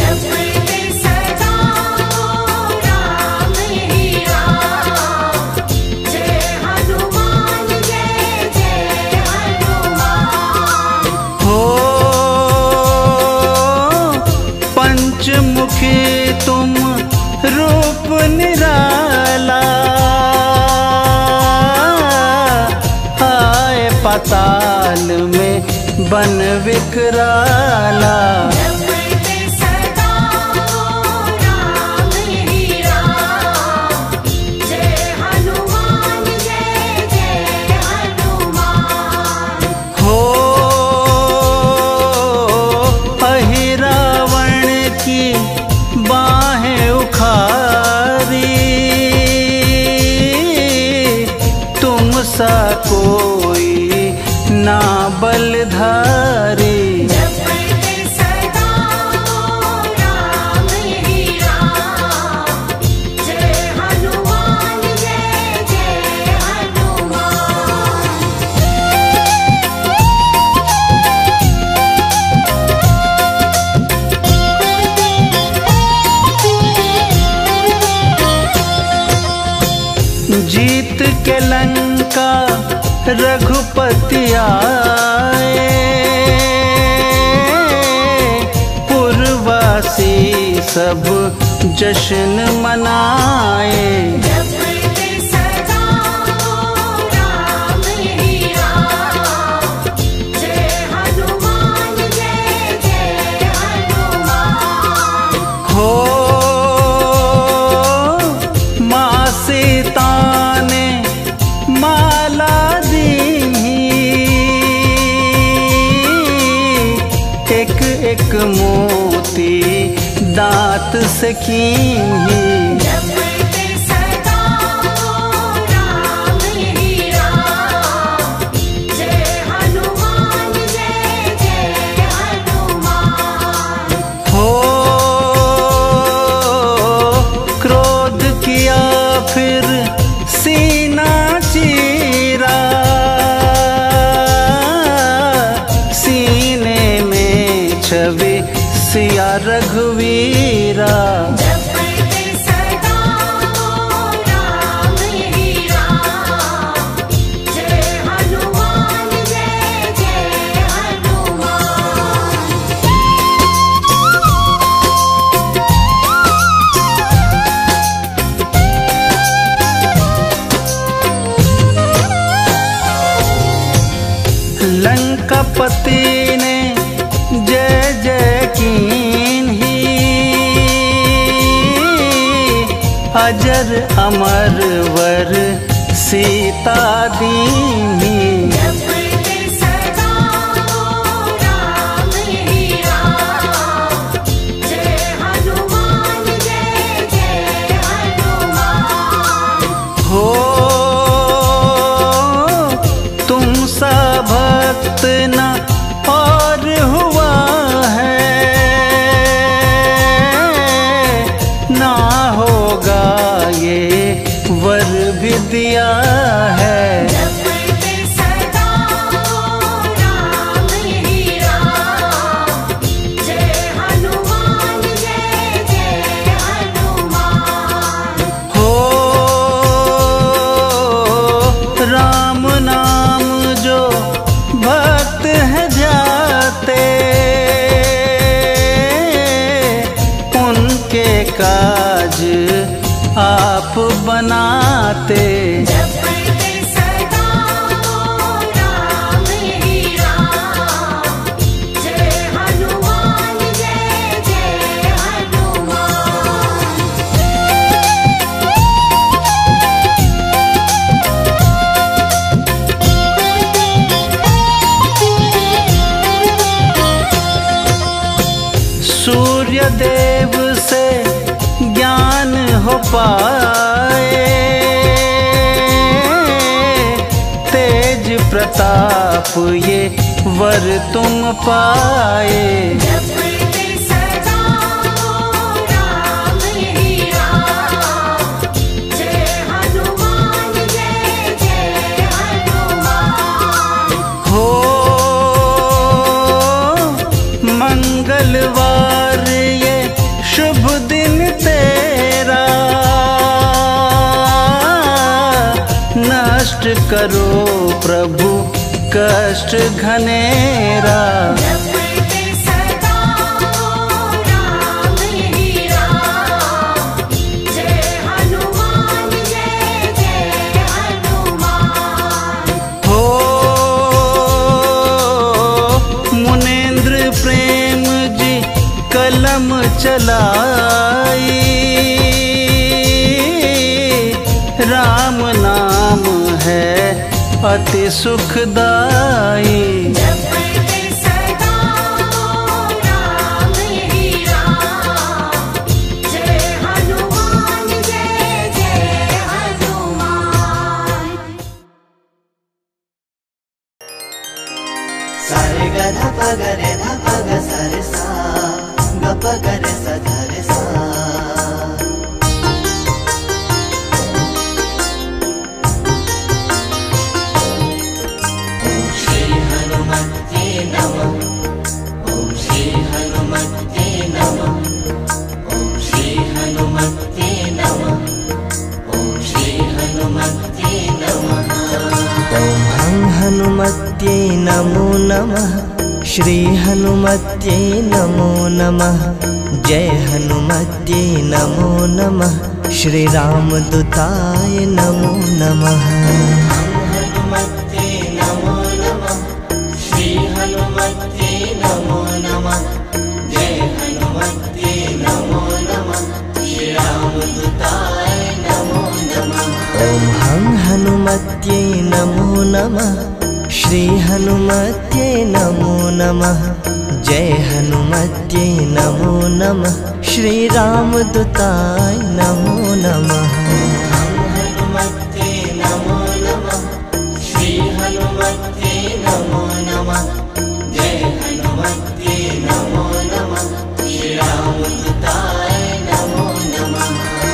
हो पंचमुखी तुम रूप निराला, आए पाताल में बन विकराला। हो अहिरावण की बाहें उखारी, तुम सा कोई ना बलधारी। जीत के लंका रघुपति आए, पुरवासी सब जश्न मनाए। हो माँ सीता ने माला दी, एक एक मोती दांत से कीन्ही। हो क्रोध किया फिर सीना चीरा, सीने में छवि सिया रघुवीरा। लंकापति ने जय जय कीन्ही, अजर अमर वर सीता दीन्ही। हो पाए, तेज प्रताप ये वर तुम पाए। जपते सदा हो राम ही राम, जय हनुमान जय जय हनुमान। हो मंगलवार ये शुभ दिन तेरा, नष्ट करो प्रभु कष्ट घनेरा। जपते सदा हो राम ही राम, जय हनुमान जय जय हनुमान। हो मुनेन्द्र प्रेम जी कलम चलाई, राम नाम है अति सुखदाई। जपते सदा हो राम ही राम, जय हनुमान जय जय हनुमान। सारे ग ध प ग रे ध प ग सा रे सा, ग प ग रे सा ध रे सा। ओम श्री हनुमते नमः, ओम श्री हनुमते नमः, ओम श्री हनुमते नमः, ओम श्री हनुमते नमः। ओम हं हनुमते नमो नमः, श्री हनुमते नमो नमः, जय हनुमते नमो नमः, श्री रामदूताय नमो नमः। हनुमते नमो नमः, श्री हनुमते नमो नमः, जय हनुमते नमो नमः, श्री रामदूताय नमो नमः। ओम हं हनुमते नमो नमः, श्री हनुमते नमो नमः, जय हनुमते नमो नमः, श्री रामदूताय नमो नमः। हनुमते नमो नमः, श्री हनुमते नमो नमः, जय हनुमते नमो नमः, श्री रामदूताय नमो नमः।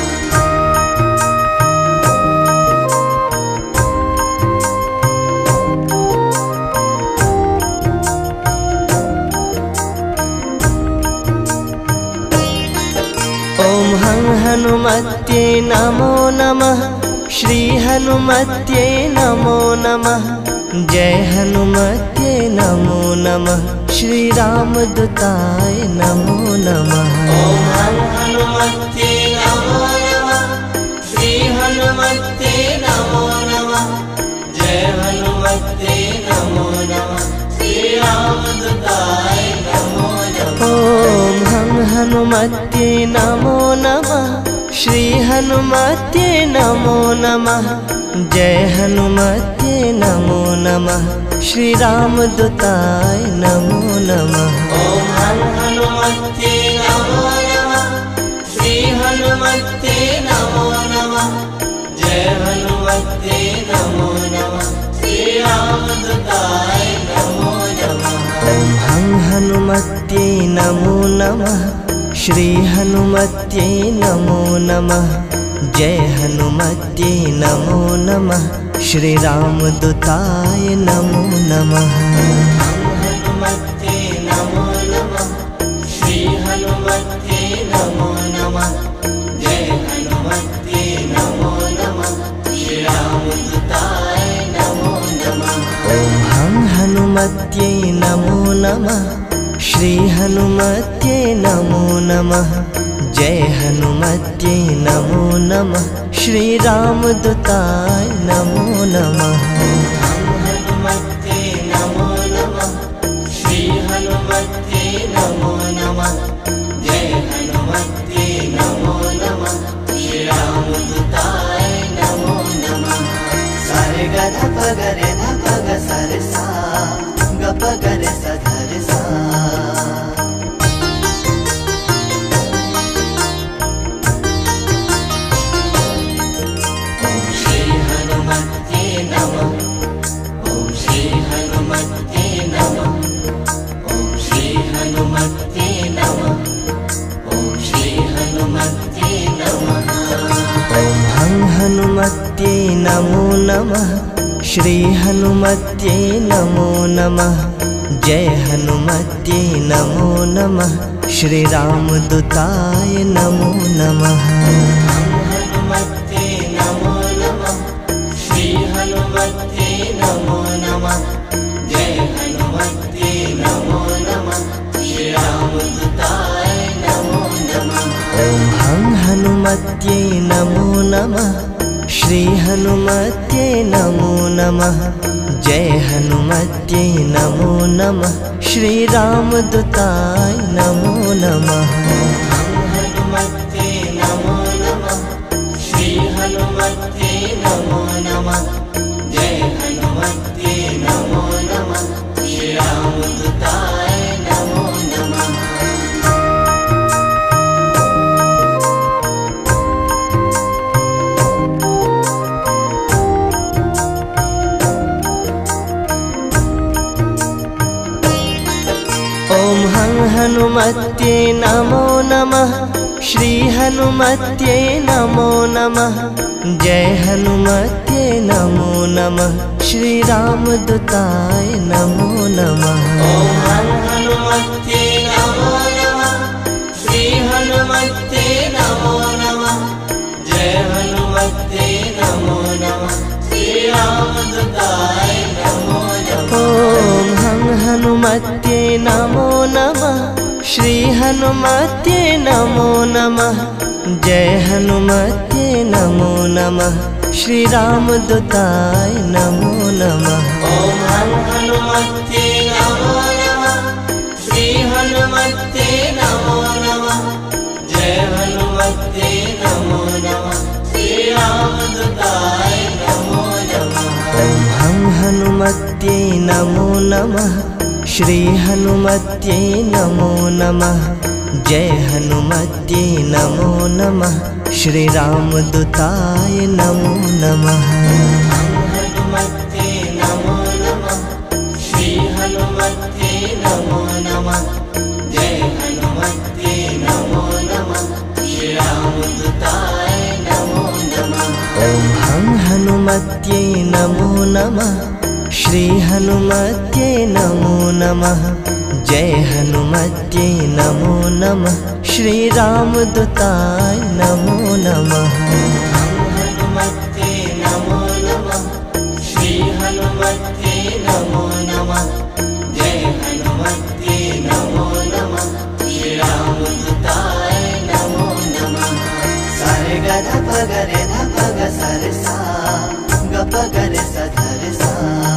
ओम हं हनुमते नमो नमः, श्री हनुमते नमो नमः, जय हनुमते नमो नमः, श्री रामदूताय नमो नमः। ओम हं हनुमते नमो नमः, श्री हनुमते नमो नमः, जय हनुमते नमो नमः, श्री रामदूताय नमो नमः। ओम हं हनुमते नमो नमः, श्री हनुमते नमो नमः, जय हनुमते नमो नमः, श्री रामदूताय नमो नमः। ओम हं हनुमते नमो नमः, श्री हनुमते नमो नमः, जय हनुमते नमो नमः, श्री रामदूताय नमो नमः। ओम हं हनुमते नमो नमः, श्री हनुमते नमो नमः, जय हनुमते नमो नमः, श्री रामदूताय नमो नमः। हनुमते नमो नमः, श्री हनुमते नमो नमः, जय हनुमते नमो नमः, श्री रामदूताय नमो नमः। ओम हं हनुमते नमो नमः, श्री हनुमते नमो नमः, जय हनुमते नमो नमः, श्री रामदूताय नमो नमः। हनुमते नमो नमः, श्री हनुमते नमो नमः, जय हनुमते नमो नमः, श्री रामदूताय नमो नमः। सारे ग ध प ग रे ध प ग सा रे सा, ग प ग रे सा ध रे सा। हनुमते नमः। ॐ श्री हनुमते नमः। ॐ हं हनुमत्ये नमो नमः। श्री हनुमत्ये नमो नमः। जय हनुमत्ये नमो नमः। श्री रामदूताय नमो नमः। हनुमते नमो नमः। श्री हनुमते नमो नमः। जय हनुमते नमो नमः। श्री रामदूताय नमो नमः। ॐ हं हनुमत्ये नमो नमः। श्री हनुमत्ये नमो नमः। जय हनुमत्ये नमो नमः। श्री रामदूताय नमो नमः। हनुमते नमो नमः। श्री हनुमते नमो नमः। जय हनुमते नमो नमः। श्री रामदूताय नमो नमः। ॐ हं हनुमत्ये नमो नमः। श्री हनुमत्ये नमो नमः। जय हनुमत्ये नमो नमः। श्री रामदूताय नमो नमः। ॐ हं हनुमते नमो नमः। श्री हनुमते नमो नमः। जय हनुमते नमो नमः। श्री रामदूताय नमो नमः। ॐ हं हनुमत्ये नमो नमः। श्री हनुमत्ये नमो नमः। जय हनुमत्ये नमो नमः। श्री रामदूताय नमो नमः। ॐ हं हनुमते नमो नमः। श्री हनुमते नमो नमः। जय हनुमते नमो नमः। श्री रामदूताय नमो नमः। ॐ हं हनुमत्ये नमो नमः। श्री हनुमत्ये नमो नमः। जय हनुमत्ये नमो नमः। श्री रामदूताय नमो नमः। हनुमते नमो नमः। श्री हनुमते नमो नमः। जय हनुमते नमो नमः। श्री रामदूताय नमो नमः। ॐ हं हनुमत्ये नमो नमः। श्री हनुमत्ये नमो नमः। जय हनुमत्ये नमो नमः। श्री रामदूताय नमो नमः। हनुमते नमो नमः। श्री हनुमते नमो नमः। जय हनुमते नमो नमः। श्री रामदूताय नमो नमः। सारे ग ध प ग रे ध प ग सा रे सा ग प ग रे सा ध रे सा।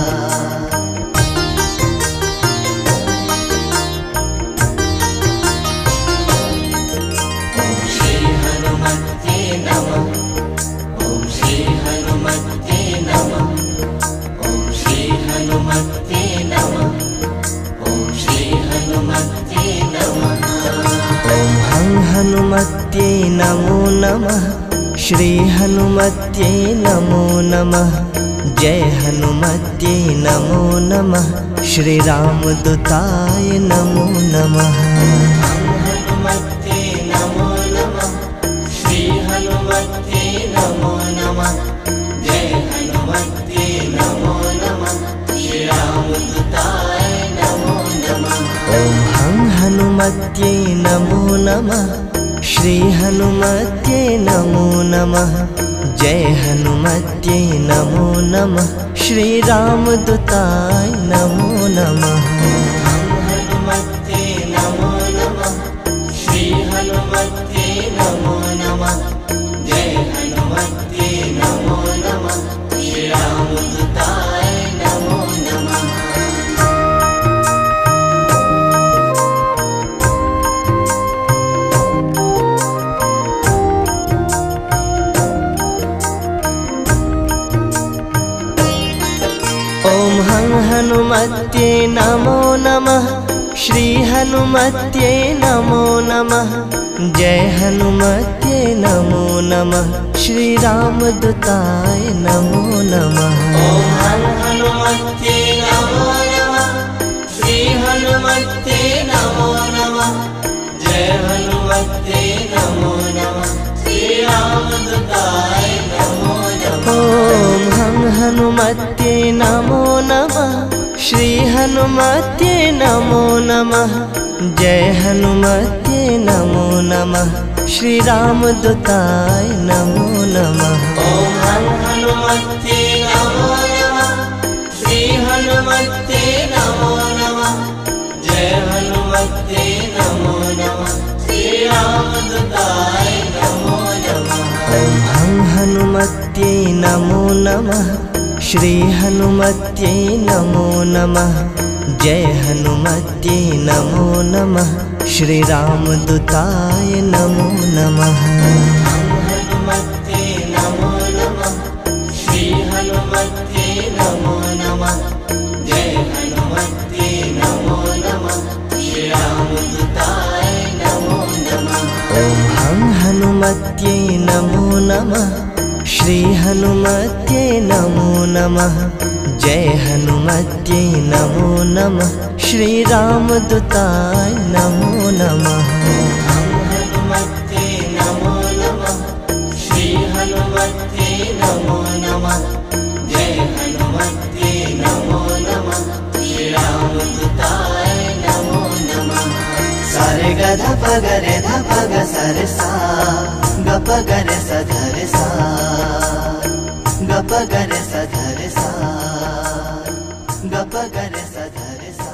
ॐ श्री हनुमते नमः। ॐ श्री हनुमते नमः। ॐ श्री हनुमते नमः। ॐ श्री हनुमते नमः। ॐ हं हनुमत्ये नमो नमः। श्री हनुमत्ये नमो नमः। जय हनुमत्ये नमो नमः। श्री रामदूताय नमो नमः। हनुमते नमो नमः। श्री हनुमते नमो नमः। जय हनुमते नमो नमः। श्री रामदूताय नमो नमः। ॐ हं हनुमत्ये नमो नमः। श्री हनुमत्ये नमो नमः। जय हनुमत्ये नमो नमः। श्री रामदूताय नमो नमः। हनुमते नमो नमः। श्री हनुमते नमो नमः। जय हनुमते नमो नमः। श्री रामदूताय नमो नमः। ॐ हं हनुमत्ये नमो नमः। श्री हनुमत्ये नमो नमः। जय हनुमत्ये नमो नमः। श्री रामदूताय नमो नमः। ॐ हं हनुमते नमो नमः। श्री हनुमते नमो नमः। हनुमते नमो नमः, श्री रामदूताय नमो नमः। ओम हम हनुमते नमो नमः, श्री हनुमते नमो नमः। जय हनुमते नमो नमः, श्री रामदूताय नमो नमः। ओम हम हनुमते नमो नमः, श्री हनुमते नमो नमः। जय हनुमते नमो नमः, श्री रामदूताय नमो नमः। ओम हम हनुमते नमो नमः, श्री हनुमते नमो नमः। जय हनुमते नमो नमः, श्री रामदूताय नमो नमः। हनुमते नमो नमः, श्री हनुमते नमो नमः। जय हनुमते नमो नमः, श्री रामदूताय नमो नमः। ओम हम हनुमते नमो नमः, श्री हनुमते नमो नमः। जय हनुमते नमो नमः, श्री रामदूताय नमो नमः। हनुमते नमो नमः, श्री हनुमते नमो नमः। जय हनुमते नमो नमः, श्री रामदूताय नमो नमः। सारे ग ध प ग रे ध प ग स रे सा, ग प ग रे स ध रे सा, ग प ग रे स ध रे सा, ग प ग रे स ध रे सा।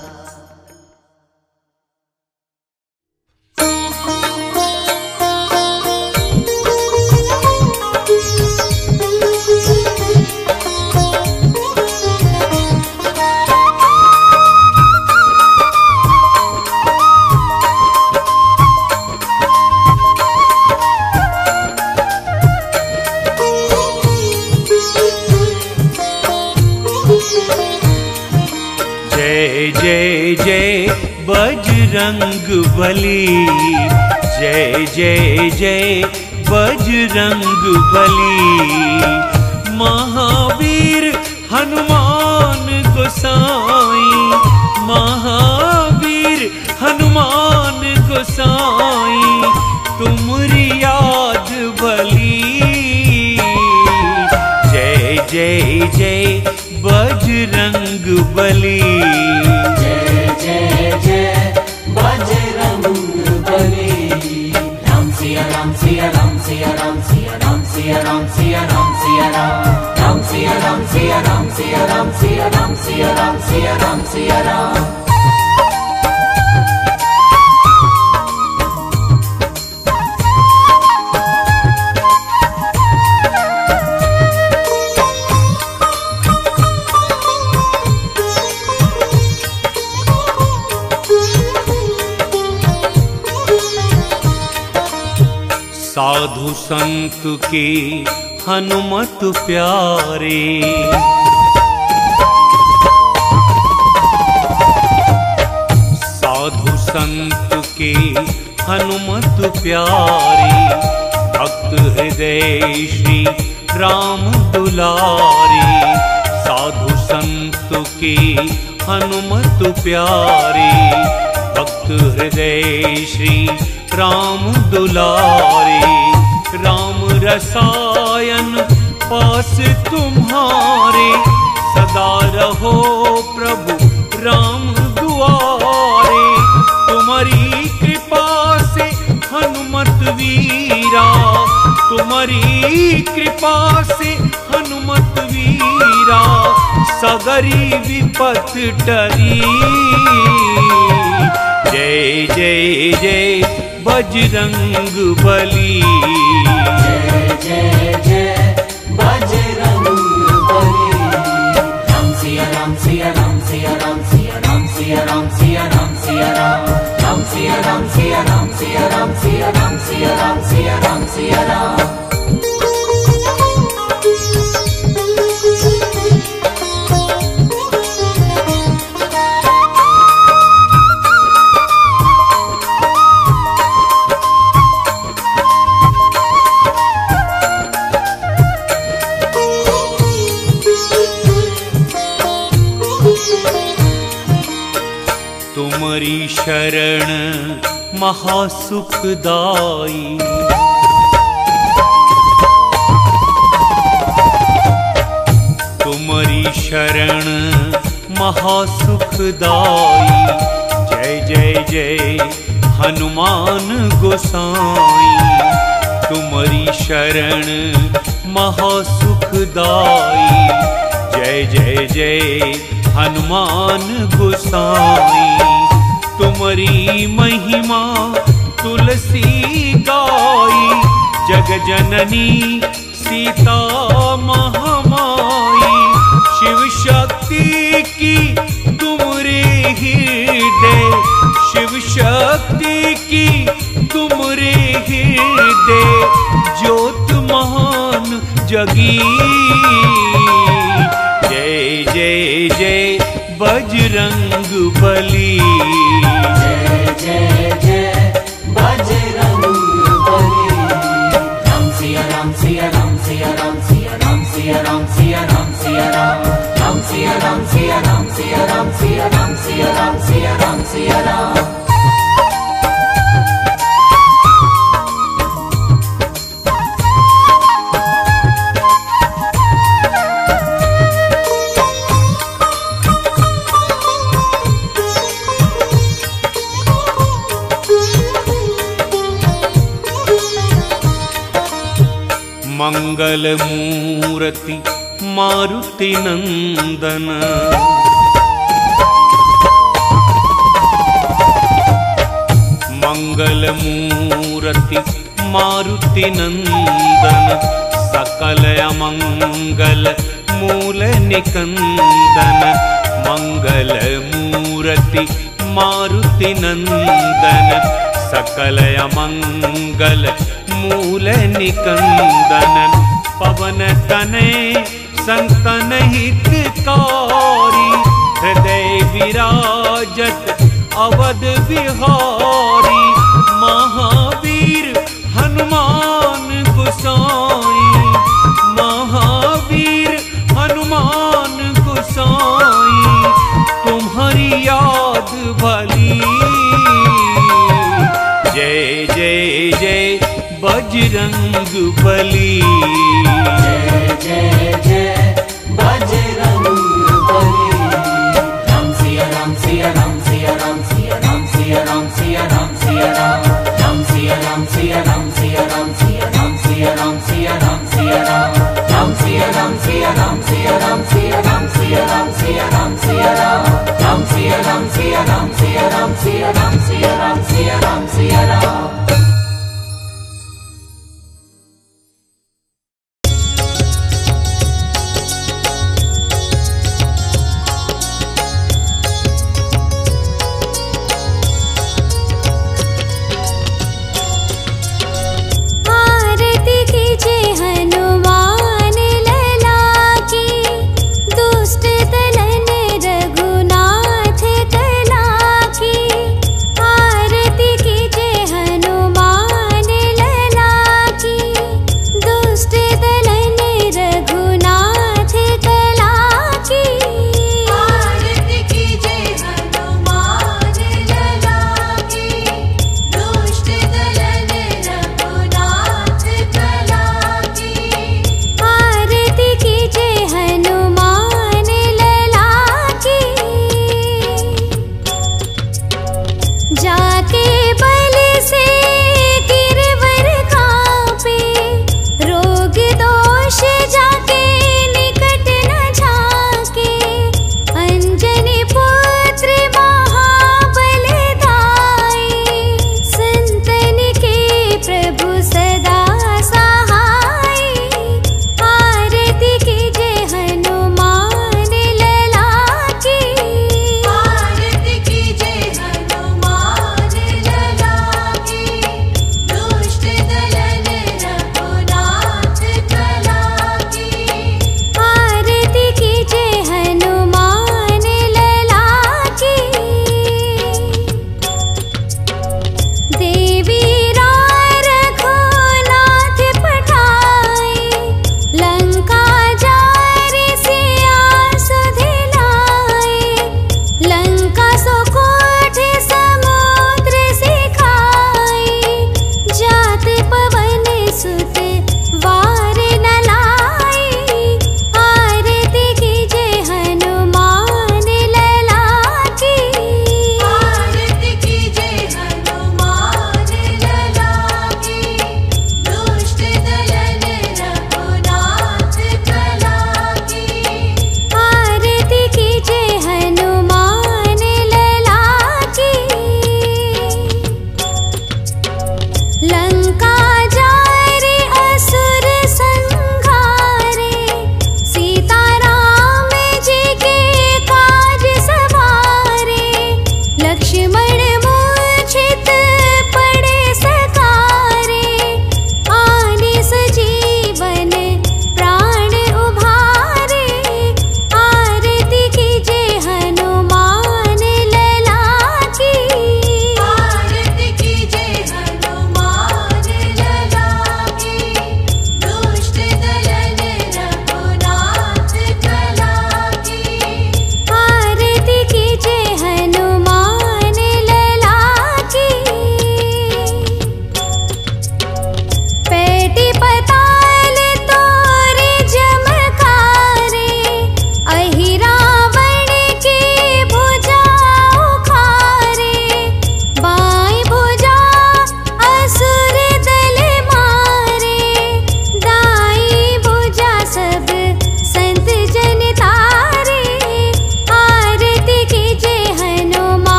जय जय जय बजरंग बली, जय जय जय बजरंग बली। महावीर हनुमान गोसाई, महावीर हनुमान गोसाई, तुमरी याद भली। जय जय जय बजरंग बली। जय जय जय बजरंग बली। राम सिया राम सिया राम सिया राम सिया राम सिया राम सिया राम सिया राम, राम सिया राम सिया राम सिया राम सिया राम सिया राम सिया राम सिया राम। साधु संत के हनुमत प्यारे, साधु संत के हनुमत प्यारे। भक्त हृदय श्री राम दुलारे, साधु संत के हनुमत प्यारे। भक्त हृदय श्री राम दुलारे। राम रसायन पास तुम्हारे, सदा रहो प्रभु राम दुआरे। तुम्हारी कृपा से हनुमत वीरा, तुम्हारी कृपा से हनुमत वीरा। सगरी विपत टरी। जय जय जय बजरंग बली। जय जय जय बजरंग बली। राम सिया राम सिया राम सिया राम सिया राम सिया राम सिया राम सिया राम, राम सिया राम सिया राम सिया राम सिया राम सिया राम सिया राम सिया राम। तुम्हारी शरण महासुखदाई। तुम्हारी शरण महासुखदाई। जय जय जय हनुमान गोसाई। तुम्हारी शरण महासुखदाई। जय जय जय हनुमान गोसाई। तुम्हारी महिमा तुलसी गाई। जग जननी सीता महामाई। शिव शक्ति की तुमरे हृदय। शिव शक्ति की तुमरे हृदय। ज्योत महान जगी। जय जय जय बजरंग बली। जय जय जय बजरंग बली। राम सिया राम सिया राम सिया राम सिया राम सिया राम सिया राम सिया राम। राम सिया राम सिया राम सिया राम सिया राम सिया राम सिया राम सिया राम। मंगल मूर्ति मारुति नंदन। मंगल मूर्ति मारुति नंदन। सकल अमंगल मूल निकंदन। मंगल मूर्ति मारुति नंदन। सकल अमंगल मूल निकंदन। पवन तनय संतन हितकारी। हृदय विराजत अवध बिहारी। महावीर हनुमान गोसाई। महावीर हनुमान गोसाई। तुम्हारी याद भली। जय जय जय बजरंग बली। जय जय